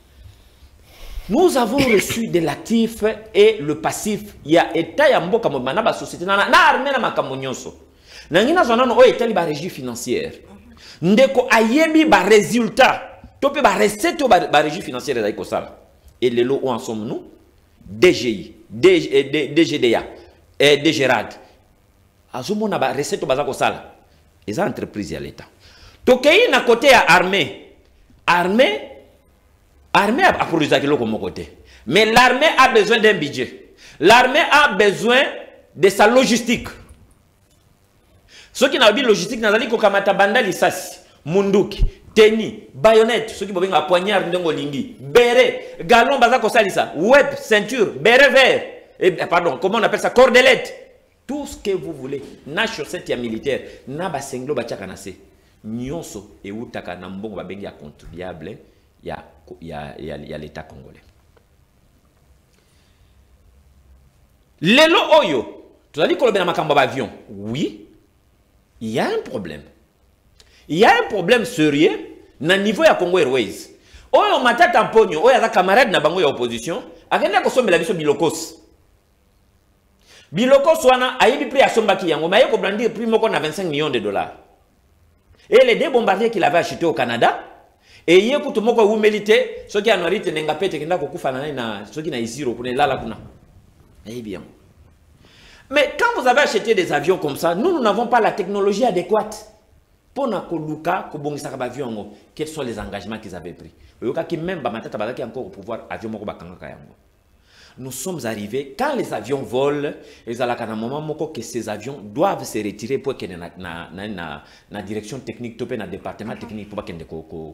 nous avons reçu de l'actif et le passif. Il y a état ya mboka mobana ba société na na armée na makambo nyonso. Na ngina zonano o état li ba régie financière. ndeko ayebi ba résultat topé ba recette ba ba régie financière ezali kosala et lelo où en sommes-nous? D G I, D G D A et D G R A D azomona ba recette baza kosala eza entreprise ya l'État. Tokei na côté ya armée armée armée a produit kiloko mon côté, mais l'armée a besoin d'un budget, l'armée a besoin de sa logistique. Ceux qui n'ont pas de logistique nazali ko kamata banda lisasi munduki teni baïonnette ceux qui bobenga poignard ndongo lingi beret galon baza ko salisa web ceinture beret vert et pardon comment on appelle ça cordelette tout ce que vous voulez na chaussette ya militaire na ba senglo ba tiaka na se nyonso e utaka na mbongo ba bengi ya contribuable ya ya ya, ya l'État congolais. Lelo oyo tozali kolobela makambo ba avion, oui, il y a un problème. Il y a un problème sérieux na niveau ya Congo Airways. Oyo matata mponyo oyo za camarade na bango ya opposition akenda kosombela biso bilokos. Bilokos wana ayebi prix asombaki yango mais ayeko brandir prix moko na vingt-cinq millions de dollars. Et les deux bombardiers qu'il avait achetés au Canada et yé kutu moko umélité soki anorite nenga pete kenda kokufa na na soki na isiro kuna lala kuna. Ayebi yango. Mais quand vous avez acheté des avions comme ça, nous, nous n'avons pas la technologie adéquate. Pour avion, quels sont les engagements qu'ils avaient pris? Encore au pouvoir, avion nous sommes arrivés, quand les avions volent, ils ont un moment que ces avions doivent se retirer pour que la direction technique, le département technique, pour que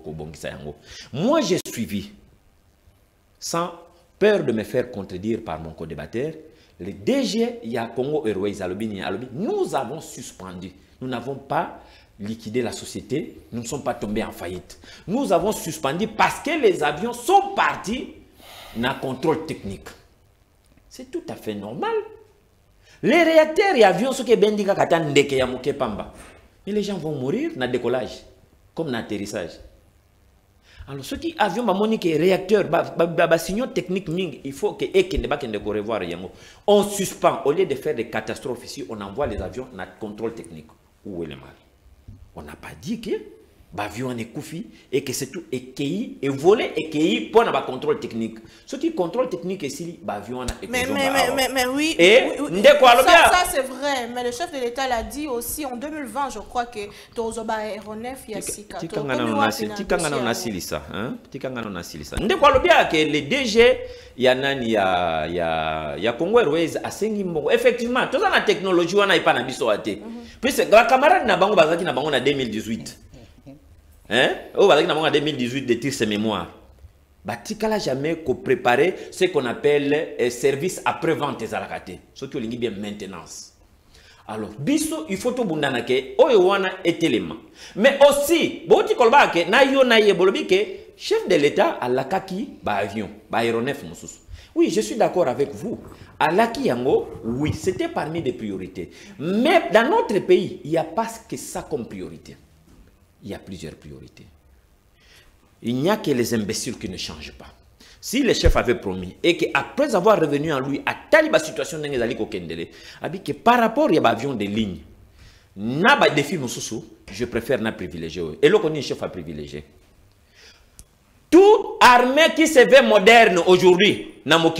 moi, j'ai suivi, sans peur de me faire contredire par mon co-débatteur, le D G il y a Congo Airways Alobini, nous avons suspendu. Nous n'avons pas liquidé la société. Nous ne sommes pas tombés en faillite. Nous avons suspendu parce que les avions sont partis dans le contrôle technique. C'est tout à fait normal. Les réacteurs et avions sont bien dit que pamba. Mais les gens vont mourir dans le décollage, comme dans l'atterrissage. Alors, ceux qui avions monique réacteur, signaux techniques, il faut que revoir. On suspend, au lieu de faire des catastrophes ici, on envoie les avions dans le contrôle technique. Où est le mal? On n'a pas dit que l'avion est koufi et que c'est tout écueilli et volé écueilli pour le contrôle technique. Ce qui contrôle technique ici, l'avion est mais, mais, mais, mais, mais oui, et oui, oui, ça, ça c'est vrai, mais le chef de l'État l'a dit aussi en deux mille vingt, je crois que Tozoba Aéronef Yassika. Tikangana on a silisa, hein? Tikangana on a silisa. Ndeko alobia que les D G ya nani ya ya ya Congo Airways asengi mbongo. Effectivement, tout ça la technologie wana ipa na biso ate. Puis c'est la camarade na bango bazaki na bango na deux mille dix-huit. Hein? Oh, bazaki na bango na deux mille dix-huit de tirer ses mémoires. Batikala jamais qu'on préparer ce qu'on appelle eh, service après-vente des alakate. Ce qui est bien maintenance. Alors, biso, il faut tout bundana ke oyewana est élément. Mais aussi, boti kolba ke na yo na ye bolobi ke chef de l'État à lakaki ba avion, ba aéronef mususu. Oui, je suis d'accord avec vous. À Laki Yango, oui, c'était parmi les priorités. Mais dans notre pays, il n'y a pas que ça comme priorité. Il y a plusieurs priorités. Il n'y a que les imbéciles qui ne changent pas. Si le chef avait promis et qu'après avoir revenu en lui à telle situation, que par rapport à l'avion de ligne, n'a défi je préfère n'a privilégié. Et là, on est chef à privilégier. Toute armée qui se veut moderne aujourd'hui,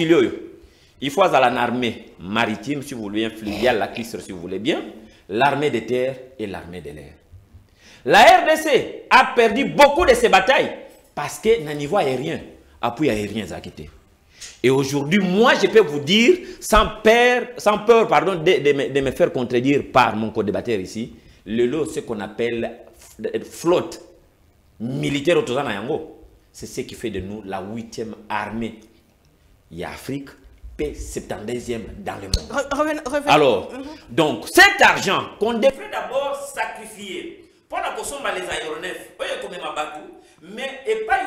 il faut avoir l'armée maritime, si vous voulez, fluviale, la cuistre, si vous voulez bien, l'armée de terre et l'armée de l'air. La R D C a perdu beaucoup de ses batailles parce que dans le niveau aérien, appui aérien quitté. Et aujourd'hui, moi, je peux vous dire, sans peur, sans peur pardon, de, de, me, de me faire contredire par mon co-débatteur ici, le lot, ce qu'on appelle flotte militaire au Yango, c'est ce qui fait de nous la huitième armée. Il y a Afrique, P soixante-dix-deuxième dans le monde. Reven, reven, Alors, mm-hmm. donc, cet argent qu'on devrait d'abord sacrifier pour la consommation les aéronefs, mais et pas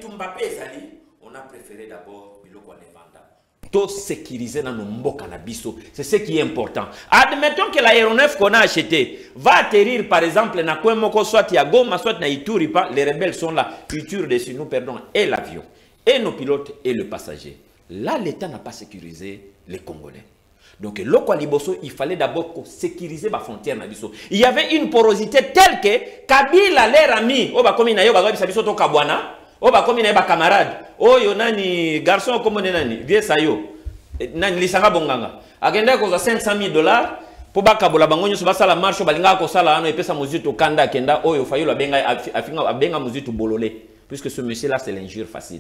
on a préféré d'abord tout sécuriser dans nos mboka na biso. C'est ce qui est important. Admettons que l'aéronef qu'on a acheté va atterrir par exemple na Kwemoko, soit à Goma, soit na Ituri, les rebelles sont là, ils tirent dessus, nous perdons et l'avion, et nos pilotes et le passager. Là, l'État n'a pas sécurisé les Congolais. Donc, loko liboso, il fallait d'abord sécuriser la frontière. Il y avait une porosité telle que Kabila, l'air ami, oh bah comme il y a eu biso to Kabwana, oh bah comme il y a eu camarade, oh yo nani garçon comme nani, vieux sayo, nani lisanga bonganga. Agenda koza cinq cent mille dollars. Pour que la banque soit la marche, balinga ko sala ano epesa muzitu kanda kenda oyo fayo la benga afinga abenga muzitu bololé puisque ce monsieur là c'est l'injure facile.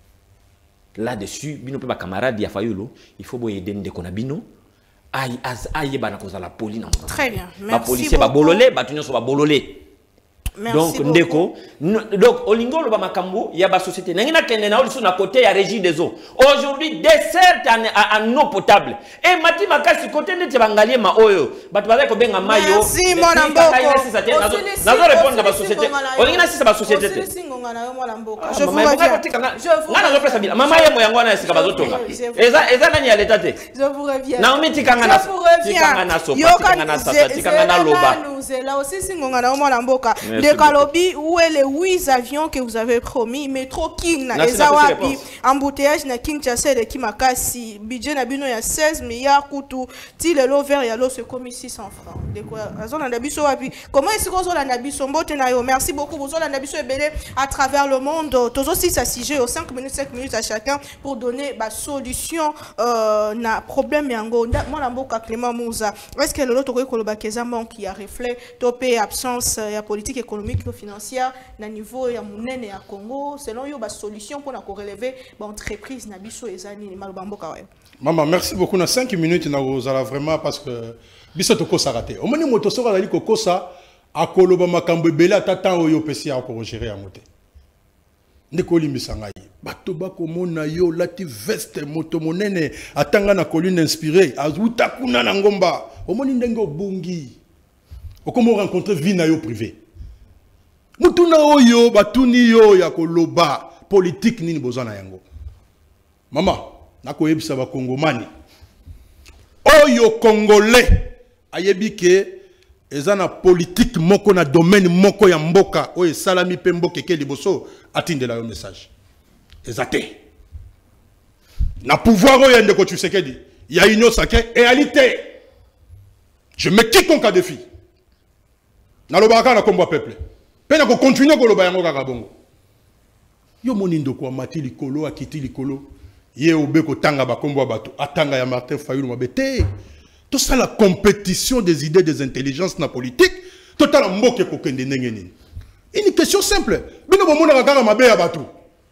Là-dessus, bino pe ba camarade ya fayolo, il faut boye dende kona bino aïe aïe bana koza la poli na. Très bien. Merci. Ba policier ba bololé, ba tunyo so ba bololé. Donc ndeko donc olingo lo ba makambo ya ba société nangina kende na oliso na côté ya régie des eaux aujourd'hui dessert en, en eau potable et mati makasi côté ndete bangalie ma oyo batu bazai ko benga mayo merci mon amboko nazo répondre na ba société olingina sisa ba société te je vous reviens ngana zo pesa bila mama ye moyango na sika bazotonga eza eza nani ya leta te je vous reviens na omiti kanga na tikanga na so tikanga na sasa tikanga na loba là aussi singonga na mwana mboka de Kalobi, où est les huit avions que vous avez promis? Métro King, na Ezawabi, embouteillage na Kinshasa de Kimakasi, budget na bino ya seize milliards koutou, ti le lo vert ya lo se commis six cents francs. De quoi? Azon na biso wapi? Comment est-ce qu'on la nabiso mbote na yo? Merci beaucoup, vous la nabiso ebele à travers le monde. Tous aussi ça sujet au cinq minutes, cinq minutes à chacun pour donner ba solution euh, na problème yango. Moi la mboka Clément Mouza. Est-ce que le lot ko koloba keza manque qui a reflet topé absence ya politique économique financière na niveau ya munene ya Congo selon yo ba solution pour na ko relever ba entreprise na biso ezani maloba mboka wa. Maman, merci beaucoup na cinq minutes na ozala vraiment parce que biso to kosa raté. Omoni moto soko ali ko kosa akoloba makambo ebele atata oyo pesi ya ko gérer ya moté. Ndeko limbisa ngai. Bato bako mona yo lati veste moto monene atanga na colline inspirée azuta kuna na ngomba. Omoni ndenge obungi. Okomo rencontrer vie na yo privé. Mutuna oyo batuni yo ya koloba politique nini bozana yango. Mama, nako yebisa ba Kongomani. Oyo Congolais ayebi ke ezana politique moko na domaine moko ya mboka oyo salami pe mboka ke liboso atindela yo message. Ezate. Na pouvoir oyo ndeko Tshisekedi, ya union sacrée réalité. Je mets quiconque à défi. Na lobaka na kombo peuple. Pena ko continuer ko loba yango kaka bongo. Yo monindo ko mati likolo akiti likolo. Ye obe ko tanga ba kombo bato atanga ya Martin Fayulu mabete. Tout ça la compétition des idées des intelligences na politique, total mboke ko kende ndenge nini. Une question simple. Bino bomona kaka mabe ya bato.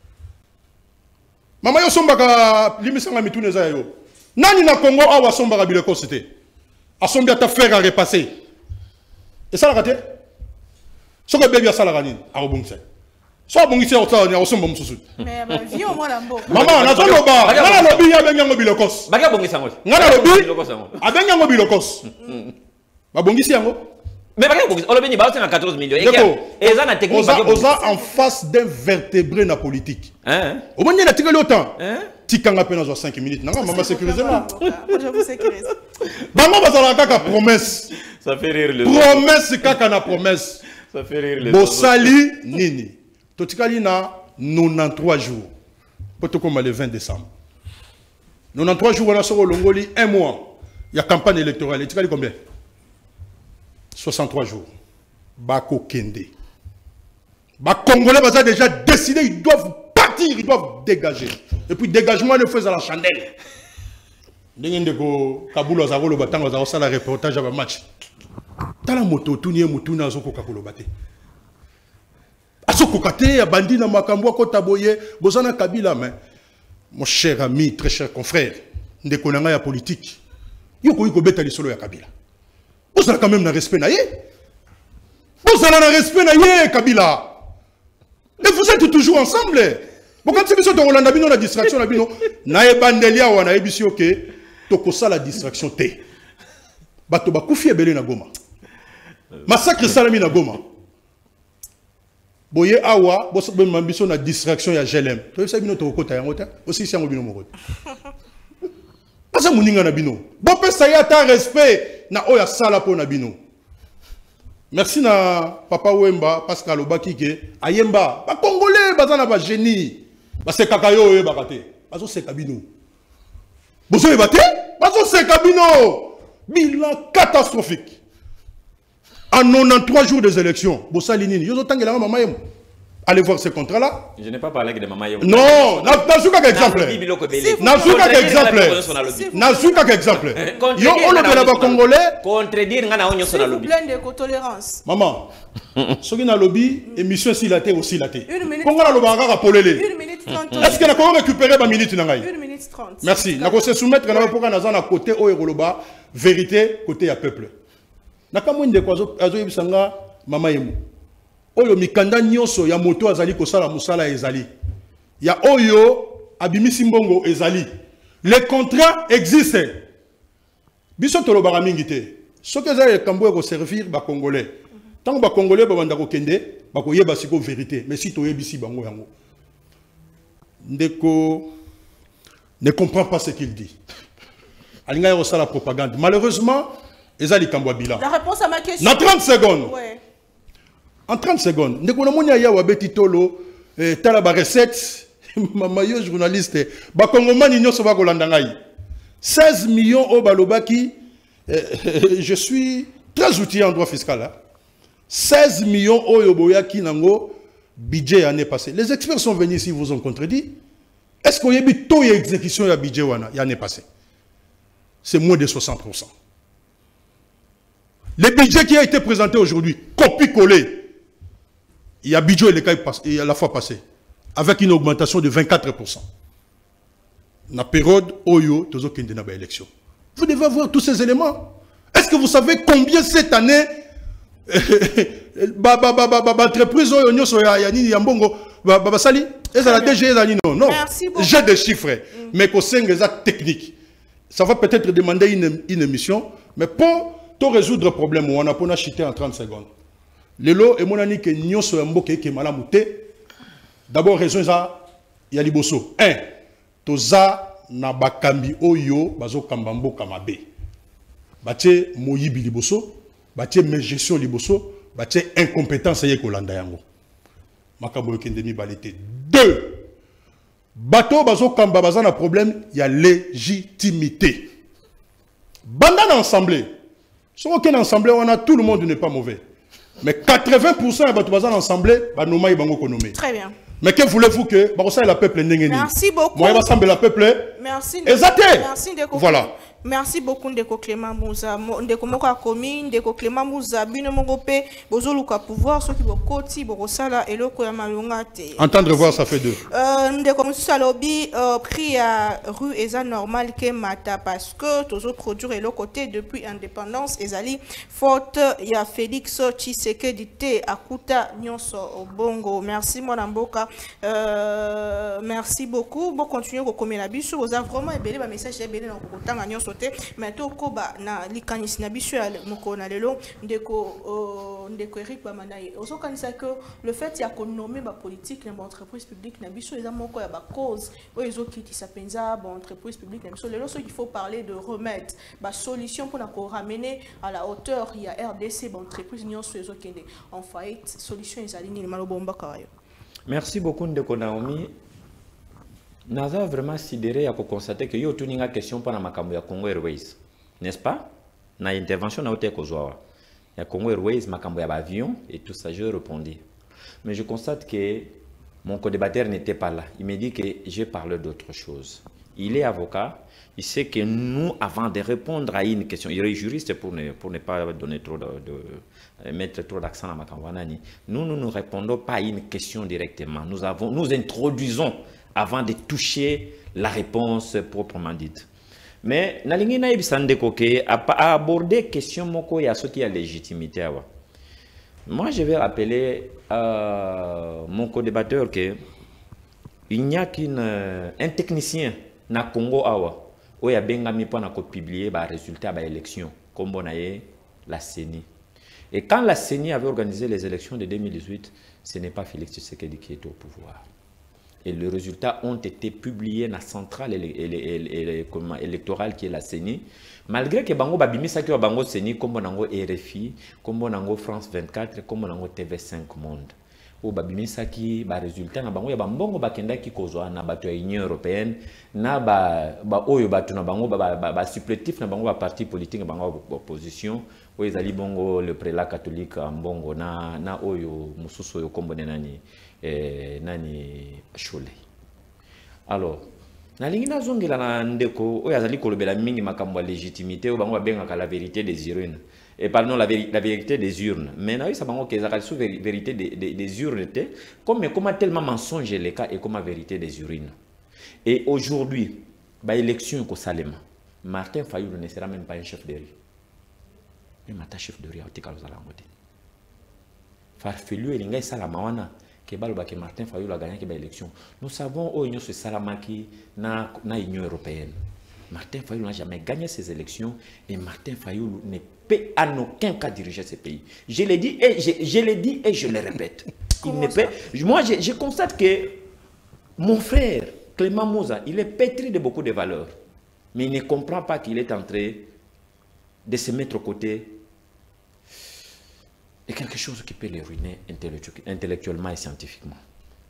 Mama yo sombaka limisanga mitune za yo. Nani na Congo awa sombaka bileko c'était. Asombi ata faire à repasser. Et ça la raté. Ce que bébé a salarié, à rebondir. Soit bon ici, on s'en est ensemble, mais viens au moins là-bas. Maman, on a tout le bas. On a le lobby, a bien mobile cos. Baga bon ici, on a le lobby, a bien mobile cos. Ma bon ici, on mais baga bon ici, on le béni, bah c'est à quatorze millions. Et ça, la technique, on a en face d'un vertébré na politique. Hein? Au moins, il y a tiré longtemps. Hein? Tikanga peine dans cinq minutes. Non, maman sécurise là. Je vous sécurise. Maman va s'en kaka promesse. Ça fait rire le. Promesse kaka na promesse. Ça fait rire les Bossali nini. Totikali na quatre-vingt-treize jours. Potokoma le vingt décembre. quatre-vingt-treize jours, on a sur Longoli, un mois. Il y a campagne électorale. Et tu combien? soixante-trois jours. Bako Kende. Bah Congolais, bah, déjà décidé, ils doivent partir, ils doivent dégager. Et puis dégagement, le fait à la chandelle. Ndeko Kaboul Ozaro le batang Ozaro ça la reportage à un match. Tala moto tuni mutuna azoko kakolobate. Azoko kate abandi na makambo ko taboye bozana Kabila mais mon cher ami, très cher confrère, ndeko nanga ya politique. Yoko yiko beta lisolo ya Kabila. Vous avez quand même un respect na ye. Vous avez un respect na ye Kabila. Et vous êtes toujours ensemble. Bon quand c'est de Rolanda bino la distraction na bino na e bandelia wana e bisi OK tokosa la distraction te. Bato ba kufi ebele na Goma. Massacre salami na Goma. Boye awa bo so mambiso na distraction ya G L M. To yesa bino to kota yango ta aussi si yango bino moko. Asa muninga na bino. Bo pesa ya ta respect na oya sala po na bino. Merci na Papa Wemba Pascal Obakike ayemba ba congolais bazana ba génie. Ba se kakayo e bakate. Bazo se kabino. Bozo e bate? bazo sekabino. Bilan catastrophique. En quatre-vingt-treize jours des élections, Bossalinini, yo tangela maman yemo. Allez voir ce contrat-là. Je n'ai pas parlé de maman yemo. Non, n'a su qu'un exemple. N'a su qu'un exemple. N'a su qu'un exemple. Yo on le là-bas congolais. Contredire ngana onyo sona lobby. Plein de tolérance. Maman. Ce qui n'a lobby, émission si la aussi la Une minute. Comment la lobby encore polélé? Une minute trente. Est-ce qu'elle a comment récupérer ma minute nangai? Une minute trente. Merci. N'a pas se soumettre na pour qu'on à côté au Euroloba, vérité côté à peuple. N'a pas moins de quoi azo yebisanga mama yemo. Oyo mikanda nyonso ya moto azali kosala musala ezali. Ya oyo abimisi mbongo ezali. Les contrats existent. Biso tolobaka mingi te. Soki ezali kambo ko servir ba congolais. Tant ba congolais ba banda ko kende, ba ko yeba siko vérité, mais si toyebisi bango yango. Ndeko ne comprend pas ce qu'il dit. Alinga yo sala propagande. Malheureusement, ezali kambo bilan. La réponse à ma question. Dans trente secondes. Ouais. En trente secondes, nous avons ya wabeti tolo, tala ba recette, mamayo journaliste, ba kongomani nyoso ba kolandangai. seize millions au balobaki, je suis très outillé en droit fiscal. Hein? seize millions au yoboyaki nango, budget année passée. Les experts sont venus ici, vous ont contredit. Est-ce qu'il y a eu taux d'exécution de budget l'année passée? C'est moins de soixante pour cent. Le budget qui a été présenté aujourd'hui, copie-collé, il y a budget et la fois passée, avec une augmentation de vingt-quatre pour cent. Dans la période Oyo, élection. Vous devez avoir tous ces éléments. Est-ce que vous savez combien cette année, l'entreprise Oyo, Yanini Yambongo, Babasali, la D G, non, non. J'ai des chiffres, mais que c'est technique. Ça va peut-être demander une, une émission, mais pour tout résoudre le problème, on a pour acheter en trente secondes. Le lot est mon ami que nous sommes qui malamouté. D'abord, raison ça, il y a liboso. Un, toza na bakambi oyo bazo kambambo kamabe. Bache moyibi liboso, bache gestion liboso, bache incompétence yé kolanda yango. Makambo yokendemi balete. Deux, bateau bazo kamba baza na problème, il y a légitimité. Banda ensemble. Si on est ensemble, on a tout le monde n'est pas mauvais. Mais quatre-vingts pour cent de bateau baza ensemble, ba noma ibango konomé. Très bien. Mais que voulez-vous que bah, la peuple n'engeni? Merci beaucoup. Moi, il va la peuple. Merci. Exact. Merci de voilà. Merci beaucoup Ndeko Clément Mouza. Ndeko Moka Komi, Ndeko Clément Mouza, Bino Mongope, Bozoluka pouvoir, ceux qui vont côté, Borosala et l'oko ya malungate. Entendre voir, ça fait deux. Ndeko Moussa Lobi, prix à rue Eza normal que Mata parce que tous autres produire et l'autre côté depuis indépendance Ezali faute il y a Félix Tshisekedi te Akuta Nyonso Bongo. Merci mon amboka. Merci beaucoup. Bon continuer au commun la bisu. Vous avez vraiment ébélé ma message ébélé dans le temps à Nyonso. Mais tout koba na likanis na bisu moko na lelo ndeko ndeko Eric Bamanaye ozo kanisa que le fait ya ko nommer ba politique na entreprise publique na bisu eza moko ya ba cause o ezo kiti sa penza ba entreprise publique na bisu lelo so il faut parler de remède ba solution pour na ko ramener à la hauteur il y a R D C ba entreprise nyonso ezo kende en faillite solution ezali ni malobomba kayo. Merci beaucoup ndeko Naomi. Nous avons vraiment sidéré à constater que yo tuni nga question pour la makambo ya Congo Airways, n'est-ce pas? Na intervention na hotel kozwa ya Congo Airways makambo ya avion et tout ça je répondis. Mais je constate que mon co-débatteur n'était pas là. Il me dit que j'ai parlé d'autre chose. Il est avocat, il sait que nous avant de répondre à une question, il est juriste pour ne pour ne pas donner trop de, de mettre trop d'accent à makambo nani. Nous nous ne répondons pas à une question directement. Nous avons nous introduisons avant de toucher la réponse proprement dite. Mais nalingi na ibisande koke a aborder question moko ya ce qui a légitimité awa. Moi je vais rappeler euh, mon co-débatteur que il n'y a qu'un un technicien na Congo awa oya bengami pour na ko publier ba résultat ba élection comme bonaye la C E N I. Et quand la C E N I avait organisé les élections de deux mille dix-huit, ce n'est pas Félix Tshisekedi qui était au pouvoir. Et les résultats ont été publiés dans la centrale électorale qui est la C E N I. Malgré que Bango Babimi Saki wa Bango C E N I, comme Bonango R F I, comme Bonango France vingt-quatre, comme Bonango T V cinq Monde. o babimisaki ba résultat na bango ya bambongo bakendaki kozwa na bato ya Union européenne na ba ba oyo bato na bango ba ba, ba supplétif na bango ba parti politique na bango opposition o ezali bongo le prélat catholique mbongo na na oyo mususu oyo kombo nani eh, nani Chole. Alors nalingi nazongela na ndeko oyo azali kolobela mingi makambo ya légitimité o bango babengaka la vérité des urnes. Et pardon, la, vé la vérité des urnes. Mais là, ça va que la vérité des, des, des urnes était comme comment tellement mensonge les cas et comme la vérité des urines. Et aujourd'hui, bah élection au Salem, Martin Fayoulou ne sera même pas un chef de rue. Même un chef de rue au Tikalo Zalangote. Farfelu et l'ingé Salamawana que que Martin Fayoulou a gagné l'élection. Nous savons où il y a ce Salamaki na na Union européenne. Martin Fayoulou n'a jamais gagné ces élections et Martin Fayoulou ne peut en aucun cas diriger ce pays. Je l'ai dit et je, je l'ai dit et je le répète. Il ne peut. Moi, je, je constate que mon frère Clément Mouza, il est pétri de beaucoup de valeurs, mais il ne comprend pas qu'il est en train de se mettre aux côtés de quelque chose qui peut le ruiner intellectuellement et scientifiquement.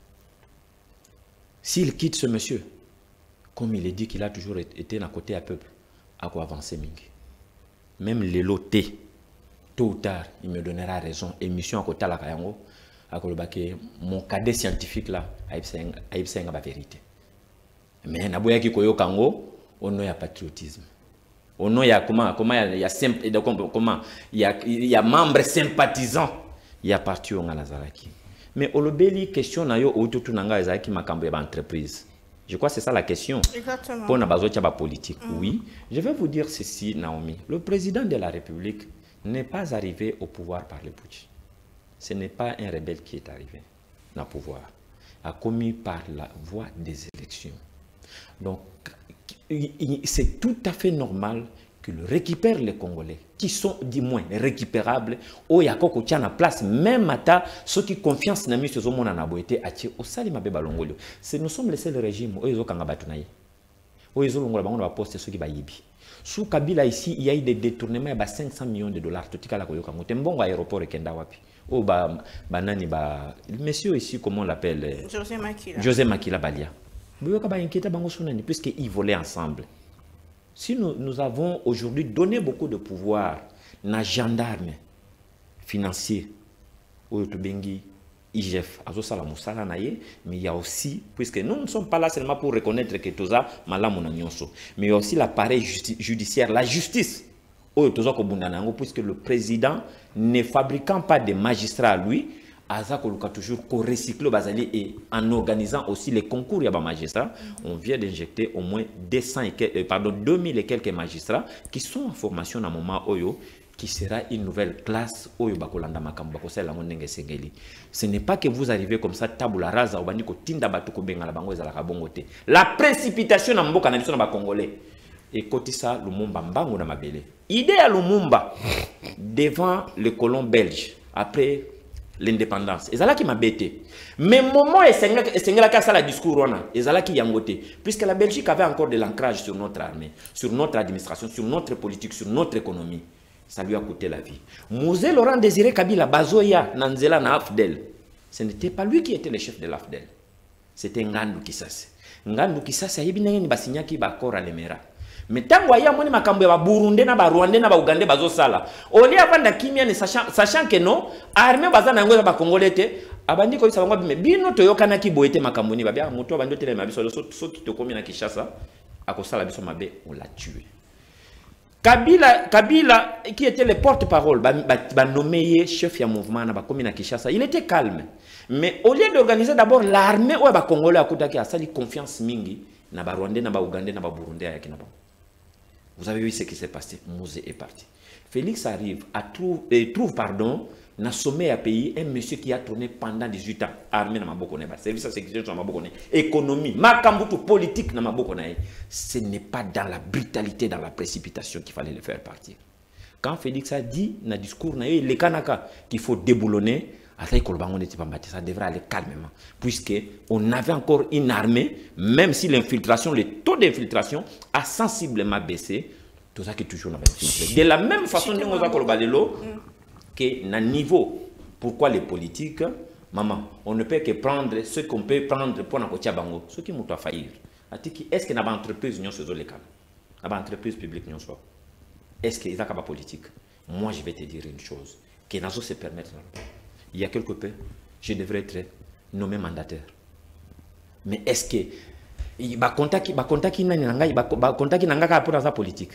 S'il quitte ce monsieur, comme il est dit qu'il a toujours été à côté à peuple, à quoi avancer mingi. Même les lotés, tôt ou tard, il me donnera raison. Émission à côté à la Kayango, à Kolobake, mon cadet scientifique là, a eu la vérité. Mais Naboya qui koyo Kango, on n'a pas de patriotisme. On n'a comment, comment il y a simple, comment il y a, il y a membres sympathisants, il y a parti au Nazaraki. Mais Olobeli question na yo autour nanga ezaki makambo ya entreprise. Je crois que c'est ça la question. Exactement. Pour la politique. Mm. Oui. Je vais vous dire ceci, Naomi. Le président de la République n'est pas arrivé au pouvoir par le putsch. Ce n'est pas un rebelle qui est arrivé au pouvoir. A commis par la voie des élections. Donc, c'est tout à fait normal qu'il récupère les Congolais, qui sont du moins récupérables, au Yakoko tient la place, même à ceux qui confiance dans M. Zomona Naboete, au Salimabé Balongolio. Nous sommes les seuls régimes, où ils ont Kangabatunaye, où ils ont le poste ceux qui bayibi. Sous Kabila ici, il y a eu des détournements de cinq cents millions de dollars, tout à l'heure, un bon aéroport et Kendawapi. Oh, bah, banani, bah, le monsieur ici, comment on l'appelle? José Makila. José Makila Balia. Puisqu'ils volaient ensemble. Si nous, nous avons aujourd'hui donné beaucoup de pouvoir à gendarmes financiers, au Bengi, I G F, mais il y a aussi, puisque nous ne sommes pas là seulement pour reconnaître que tout ça, mais il y a aussi l'appareil judiciaire, la justice, puisque le président, ne fabriquant pas de magistrats à lui, Azakoluka toujours co-recycler bazali et en organisant aussi les concours ya ba magistrats, on vient d'injecter au moins deux cents et quelques, pardon, deux mille et quelques magistrats qui sont en formation à moment oyo, qui sera une nouvelle classe oyo bakolanda makambo bakosala ngonenge sengeli. Ce n'est pas que vous arrivez comme ça tabula rasa obandi ko tinda batu ko benga la bango ezala bongote. La précipitation na mboka na biso na ba congolais. Et Kotissa Lumumba mbango na mabele. Idée à Lumumba devant le colon belge après l'indépendance. Et c'est là qui m'a bêté. Mais moment et c'est là qu'il y a le discours, et c'est là qui y a ngoté. Puisque la Belgique avait encore de l'ancrage sur notre armée, sur notre administration, sur notre politique, sur notre économie. Ça lui a coûté la vie. Mosé Laurent Désiré Kabila, Bazoya, Nanzela, na Afdel. Ce n'était pas lui qui était le chef de l'Afdel. C'était Ngandou Kisase. Ngandou Kisase, il y a une basigna qui va encore à l'Emera. Mais tant que moni makambo ya Burundi na ba Rwanda na ba Uganda bazo sala. Oli avanda kimia ne sachant sachant que non armée bazana ngo ba Congolais te abandi ko isaba ngo bino toyokana ki boyete makambo ni babia moto abandi tele mabiso so ki to komi na Kinshasa akosala biso mabe on l'a tué. Kabila Kabila qui était le porte-parole ba, ba, ba nommé chef ya mouvement na ba komi na Kinshasa, il était calme. Mais au lieu d'organiser d'abord l'armée ou ba Congolais akutaki asali confiance mingi na ba Rwanda na ba Uganda na ba Burundi ya kinaba. Vous avez vu ce qui s'est passé. Mosé est parti. Félix arrive à trouve, et trouve pardon, na sommet à pays un monsieur qui a tourné pendant dix-huit ans. Armée na maboko ne ba, service de sécurité na maboko ne, économie, makambutu politique na maboko ne. Ce n'est pas dans la brutalité, dans la précipitation qu'il fallait le faire partir. Quand Félix a dit dans le discours na le kanaka qu'il faut déboulonner, ça devrait aller calmement, puisqu'on avait encore une armée, même si l'infiltration, le taux d'infiltration a sensiblement baissé, tout ça qui est toujours infiltré. De la même façon, nous avons que à niveau, pourquoi les politiques maman, on ne peut que prendre ce qu'on peut prendre pour nous faire bango. Ce qui m'a faillir. Est-ce que dans l'entreprise, nous sommes les cas? Dans l'entreprise publique, nous sommes. Est-ce qu'il y a une politique? Moi, je vais te dire une chose. Que nous se permettre. Il y a quelque peu, je devrais être nommé mandataire. Mais est-ce que il va contacter va contacter nanga va contacter nanga pour la politique?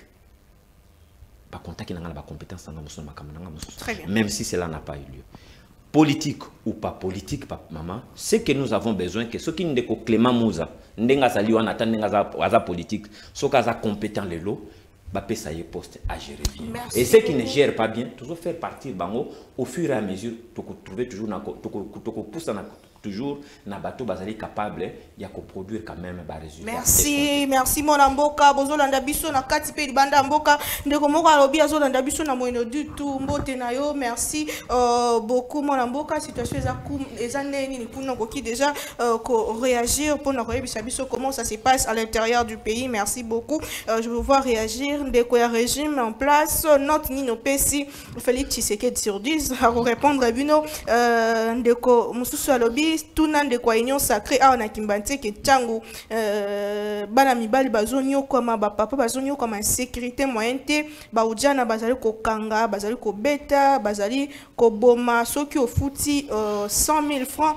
Va contacter nanga la compétence nanga muso makamana nanga muso. Même si cela n'a pas eu lieu. Politique ou pas politique, papa, maman, ce que nous avons besoin, que ceux qui ne sont Clément Mouza, n'enga sali wana tan n'enga politique, ceux qui sont compétents les lots, bah ça y est poste à gérer bien. Et ceux qui ne gèrent pas bien, toujours faire partir bango au fur et à mesure, tu trouver toujours na tu pousser toujours na bateau bazali capable ya ko produire quand même ba résultat. Merci, merci mon amboka, bozolanda biso na kati pe libanda mboka, ndeko moko alobi azolanda biso na moino du tout mbote na yo. Merci euh, beaucoup mon amboka, situation eza kum eza neni ni kuna ko ki déjà euh, ko réagir pour na koyebisa biso comment ça se passe à l'intérieur du pays. Merci beaucoup. Euh, je veux voir réagir ndeko ya régime en place, note Nino Pessi, Félix Tshisekedi sur dix à répondre à bino euh, ndeko mususu alobi tout nan de quoi union sacrée a on a kimbante que tango euh, bana mibali bazonyo comme ba papa bazonyo comme sécurité moyenne te ba ujana bazali ko kanga bazali ko beta bazali ko boma soki au fouti euh, cent mille francs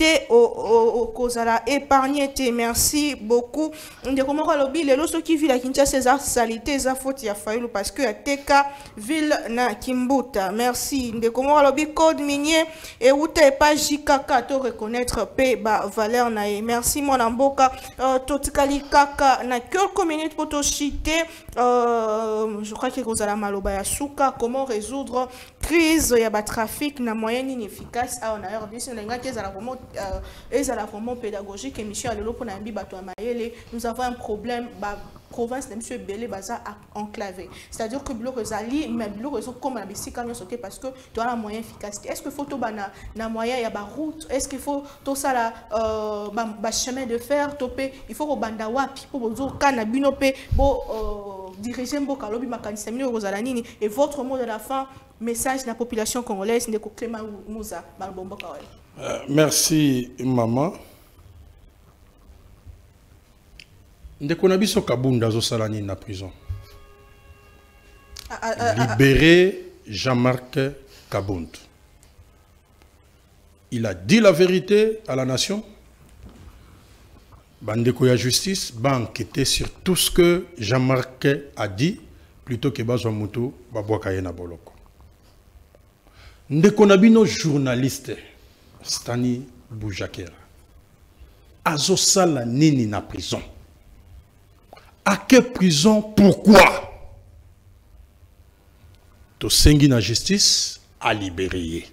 au kozala épargné te. Merci beaucoup de comment lobby les loso qui vit la Kinshasa ces salité za faute ya faillu parce que à Teka ville na Kimbuta. Merci de comment lobby code minier et où t'es pas jikaka to reconnaître pe ba valeur na. Merci mon amboka euh, totikali kaka na quelques minutes pour to chiter euh, je crois que kozala maloba ya suka comment résoudre crise ya ba trafic na moyen inefficace à on a heure dix nga kezala comment et ça la vraiment pédagogique et mission à l'élo pour n'ambi bateau à Mayele. Nous avons un problème bah province de monsieur Belé baza enclavé, c'est-à-dire que bloc zali même bloc comme la bici camion sauté parce que tu as la moyen efficacité. Est-ce que faut to bana na moyen il y a ba route, est-ce qu'il faut tout ça la euh, ba chemin de fer topé, il faut au banda wapi pour bozo kana binopé bo diriger mboka lobi makanisa mino rosalanini. Et votre mot de la fin, message de la population congolaise de Clément Mouza Balbombo Kawai. Euh, merci maman. Ndeko na biso Kabunda zo salani na prison. Ah, ah, ah, Libérer Jean-Marc Kabunda. Il a dit la vérité à la nation. Bandeko ya justice va enquêter sur tout ce que Jean-Marc a dit plutôt que bazwa mutu babwaka ye na boloko. Ndeko na bino journaliste Stani Boujakera. Azosala nini na prison? À quelle prison? Pourquoi? Tosengi na justice a libéré.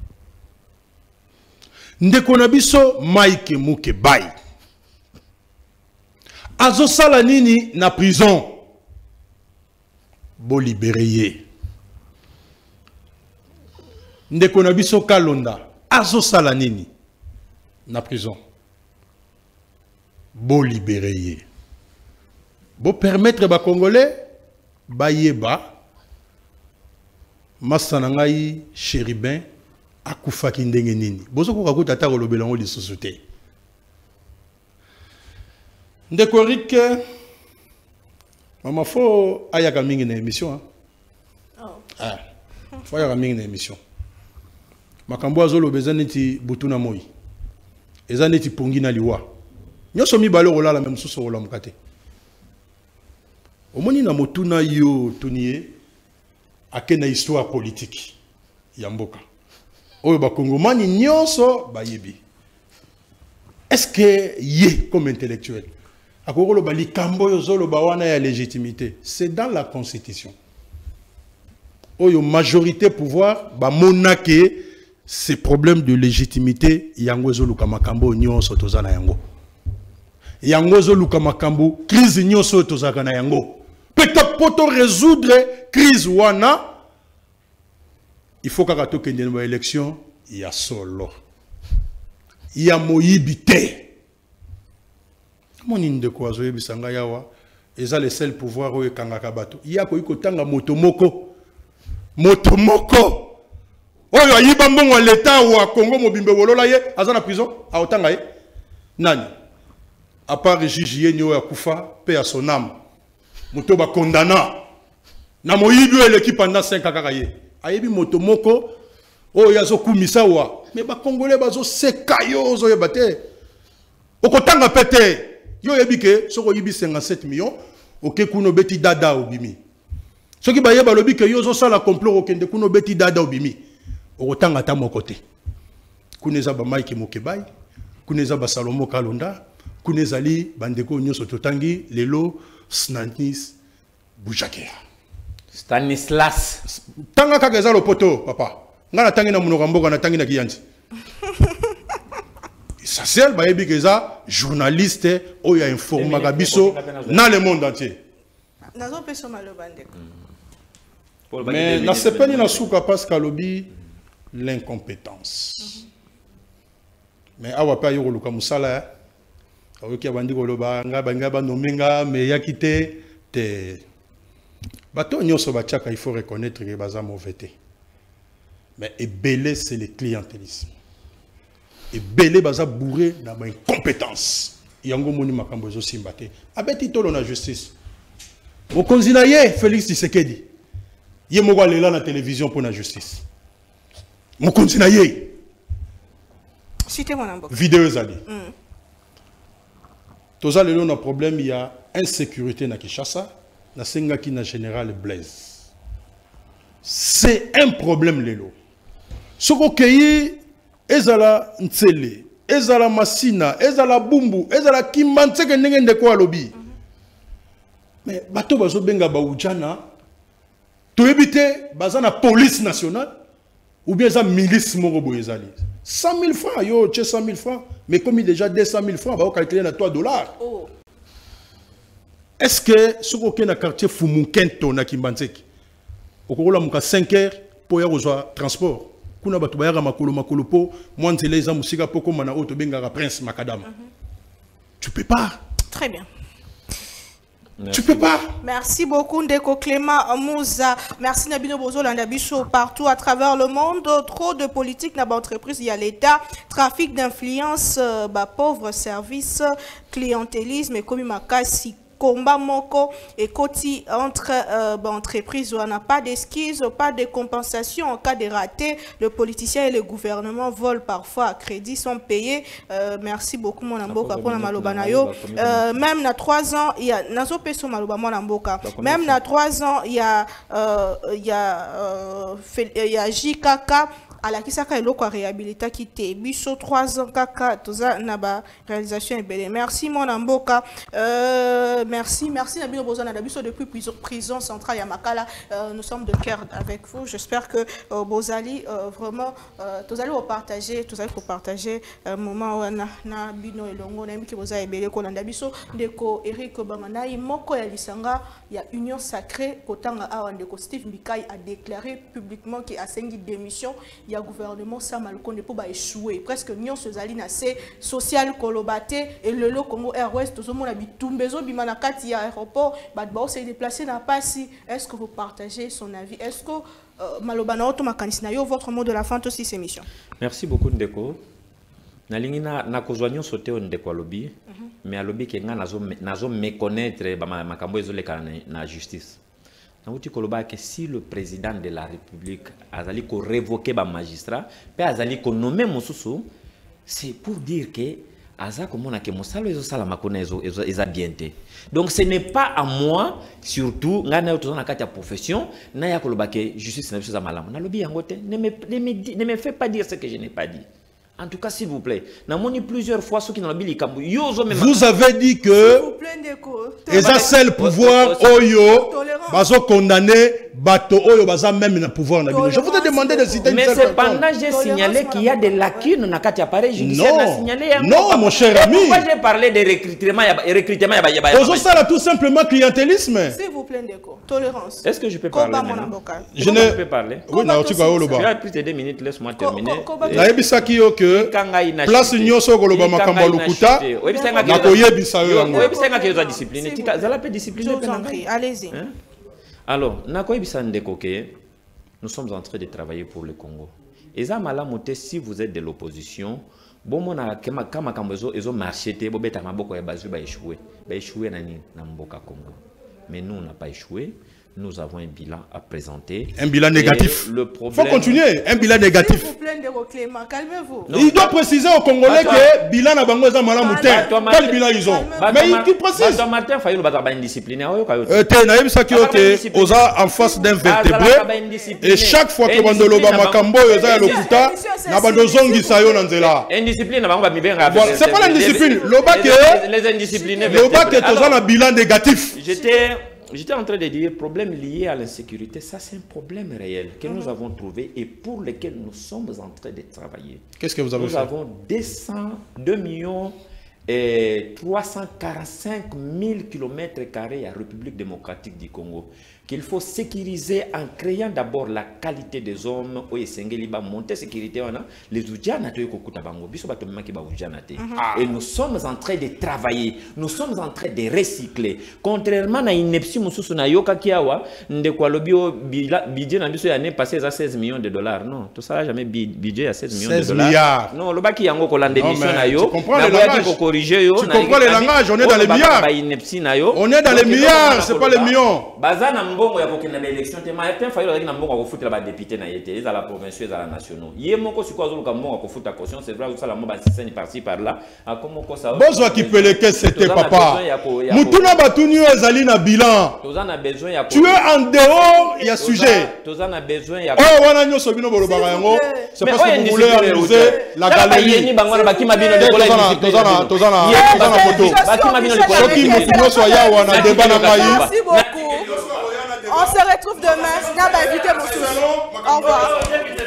Ndeko na biso Mike Muke Bay. Azosala nini na prison? Bo libéré. Ndeko na biso Kalonda. Azo salanini na prison. Bo libéré. Bo permettre ba Congolais ba yeba masanangai chérubin akufaki ndenge nini. Bozo ko kakuta ta kolobelango li société. Ndeko Rick mama fo ayaka mingi na émission hein. Oh. Ah. Fo ayaka mingi na émission. Makambo azolo bezaneti butuna moi. Ezaneti pongi na liwa. Nyoso mi balo rolala même suso rola mukate. Omoni na motuna yo tunie akena histoire politique ya mboka. Oyo ba kongomani nyonso bayebi. Est-ce que yé comme intellectuel akokolo ba likambo yo zolo ba wana ya légitimité, c'est dans la constitution. Oyo majorité pouvoir ba monake ces problèmes de légitimité, yango zoluka makambo nyonso tozana yango. Yango zoluka makambo crise nyonso tozaka na yango. Peut-être pour résoudre crise wana, il faut kaka to kende na élection, il y a solo. Il y a moyibité. Moni ndeko azo yebisanga yawa, eza le seul pouvoir oyo kangaka bato. Il y a ko ikotanga motomoko. Motomoko. Oyo ayiba mbongo l'état ou à Congo mobimbe wolola ye azana prison a otanga ye nani à part Gigi Nyo ya kufa paix à son âme moto ba condamna na moyibi l'équipe pendant cinq ans kaka ye ayebi moto moko oyo yazo kumisa wa mais ba congolais bazo sekayo zo yebate okotanga pété yo yebi ke soko yibi cinquante-sept millions oke kuno beti dada obimi soki ba yeba lobi ke yo zo sala complot okende kuno beti dada obimi okotanga ta mokote kuneza ba Mike Mokebai kuneza ba Salomo Kalonda kuneza li bandeko nyoso totangi lelo Stanis Bujakea Stanislas tanga kageza lo poto papa ngana tangi na munoko mboka na tangi na kiyanzi essentiel ba yebi keza journaliste oya informa gabiso na le monde entier nazo peso malobandeko mais na sepeni na suka parce que lobby l'incompétence. Mais awa pa yoko luka musala awoki abandi ko loba nga banga ba nomenga mais yakite te bato nyoso ba tchaka il faut reconnaître que baza mauvais. Mais ebele c'est le clientélisme. Ebele baza bourré na ba incompétence. Yango moni makambo ezo simbate. Abeti tolo na justice. Mokonzi na ye Félix Tshisekedi. Ye moko lela na télévision pour la justice. Mon continent yé. Citez mon ambo. Vidéo zali. Mm. Tous les gens ont un problème, il y a insécurité na Kinshasa, na Sengaki na général Blaise. C'est un problème lelo. Ce qu'on cueille, ezala ntsele, ezala masina, ezala bumbu, ezala kimantse ke ndenge ndeko alobi. Mais bato bazo benga baujana, to ebite bazana police nationale. Ou bien ça milice morobo ezali. cent mille francs, yo, tu cent mille francs. Mais comme il déjà deux cent mille francs, on va calculer à trois dollars. Oh. Est-ce que ce qu'on a dans le quartier Fumunkento na Kimbanzeki, au cours de cinq heures pour y avoir transport, kuna batu bayara makolo makolo po, moi nzele za musika poko mana auto bengara prince makadam. Tu peux pas. Très bien. Merci. Tu peux pas. Merci beaucoup Ndeko Clément Mouza. Merci Nabino Bozo Landabiso partout à travers le monde. Trop de politique dans l'entreprise, il y a l'État, trafic d'influence, euh, bah, pauvre service, clientélisme et comme makasi combat moko et côté entre euh, bah, entreprises où on n'a pas d'esquisse, pas de compensation en cas de raté. Le politicien et le gouvernement volent parfois à crédit, sont payés. Euh, merci beaucoup mon amboka pour la malobanayo. Euh, même dans trois ans, il y a nazo peso maloba mon amboka. Même dans trois ans, il y a euh, il y a euh, il y a J K K à la kisaka eloko réhabilita quitté biso trois ans kaka toza naba réalisation est belle. Merci mon amboka. Euh, merci merci Nabino Bozana Dabiso depuis prison, prison centrale ya Makala. Euh, nous sommes de cœur avec vous. J'espère que euh, Bozali euh, vraiment euh, tozali au partager tozali pour partager un moment na na bino elongo na miki boza ebele ko landa biso ndeko Eric Banganayi moko ya lisanga ya union sacrée kotanga awa ndeko Steve Mbikai a déclaré publiquement qu'il a cinq démission. Il y a gouvernement Samalkonde pour échouer presque nion sozali na c'est social kolobate et le lo Congo Airways tout le monde habite tumbezo bimana kati ya aéroport bat ba s'est déplacé na pas si est-ce que vous partagez son avis est-ce que euh, malobana auto makanisi na yo votre mot de la fin aussi ces missions. Merci beaucoup Ndeko na lingina na kozwanyo sauté on Ndeko lobby mais à lobby ke nga nazo nazo méconnaître ba makambo ezoleka na justice. Que si le président de la République a révoqué le magistrat, puis a nommé Moussoussou, c'est pour dire que Aza comme on a que Moussalo est bien. Donc ce n'est pas à moi, surtout, dans la profession, que justice n'est pas mal. Ne me fais pas dire ce que je n'ai pas dit. En tout cas, s'il vous plaît, plusieurs fois ceux qui n'ont pas vous avez dit que les seuls pouvoir Oyo, bazo condamné, bato Oyo, baza même le pouvoir. Je vous ai demandé de citer. Mais cependant, j'ai signalé qu'il y a des lacunes dans le appareil judiciaire. Non, mon cher ami. Pourquoi j'ai parlé de recrutement? Recrutement, ça tout simplement clientélisme. S'il vous plaît, Ndeko. Tolérance. Est-ce que je peux parler? Je ne peux parler. Oui, non, tu vas où le bas? Tu as plus de deux minutes, laisse-moi terminer. Place nyoso koloba makambo lukuta na koyebisa yo yango oyebisa nga kezo discipline tika zala pe discipline allez-y. Alors na koyebisa ndeko ke nous sommes en train de travailler pour le Congo Et ça, malamoté, si vous êtes de l'opposition, bon, mon a quand makambozo, ils ont marché, ils ont échoué. Ils ont échoué dans Mboka Congo. Mais nous, on n'a pas échoué. Nous avons un bilan à présenter. Un bilan négatif. Il faut continuer. Un bilan négatif. S'il vous plaît, Clément, calmez-vous. Il doit préciser aux Congolais que le bilan n'a pas été malamuté. Quel bilan ils ont? Mais il précise. Martin Fayou va être indiscipliné. Naïm Saki oza en face d'un vertébré. Et chaque fois que Bandoloba Makambo est à l'hôpital, n'a pas de zongi sayo nanzela. Indiscipline, c'est pas l'indiscipline. L'oba que les indisciplinés. L'oba que tu as un bilan négatif. J'étais J'étais en train de dire, problème lié à l'insécurité, ça c'est un problème réel que mm-hmm. nous avons trouvé et pour lequel nous sommes en train de travailler. Qu'est-ce que vous avez nous fait? Nous avons deux millions et trois cent quarante-cinq mille kilomètres carrés à République démocratique du Congo. Qu'il faut sécuriser en créant d'abord la qualité des hommes, monter sécurité, les outils, et nous sommes en train de travailler, nous sommes en train de recycler. Contrairement à l'ineptie, budget l'année passée à seize millions de dollars. Non, tout ça jamais budget à seize millions de dollars. Milliards. Non, le baki yango kolande mission na yo. Tu comprends le langage? Tu comprends le langage? On est dans les milliards. On est dans les milliards, c'est pas les millions. Bongo ya kokena ba élection te ma te fayo na mbongo ko futa ba député na yete ils à la provinciaux ils à la nationaux yé moko siko azulu ka mbongo ko futa caution c'est vrai ça la moba sisani par-ci par-là a comment ko ça bozo qui peleke c'était papa mutuna batuni ezali na bilan tozana besoin ya tu es en dehors il y a sujet tozana besoin ya oh wana nyoso bino bolobaka yango c'est parce que vous voulez amuser la galerie ni bangwana bakima bino de kola tozana tozana tozana photo bakima bino de kola soki mutuno so ya wana débat na ngai. Merci beaucoup. On se retrouve demain. Au revoir.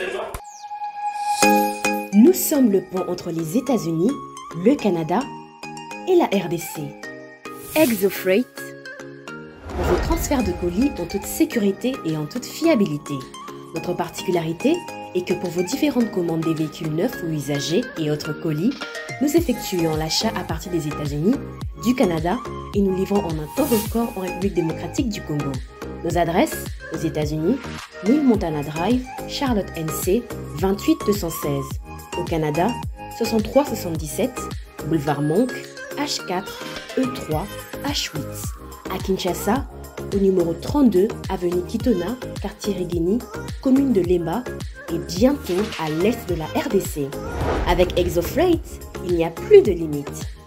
Nous sommes le pont entre les États-Unis, le Canada et la R D C. ExoFreight, pour vos transferts de colis en toute sécurité et en toute fiabilité. Notre particularité est que pour vos différentes commandes des véhicules neufs ou usagés et autres colis, nous effectuons l'achat à partir des États-Unis, du Canada et nous livrons en un temps record en République démocratique du Congo. Nos adresses aux États-Unis, mille Montana Drive, Charlotte N C, vingt-huit deux cent seize. Au Canada, soixante-trois soixante-dix-sept, Boulevard Monk, H quatre, E trois, H huit. À Kinshasa, au numéro trente-deux, avenue Kitona, quartier Rigini, commune de Lemba et bientôt à l'est de la R D C. Avec ExoFreight, il n'y a plus de limites.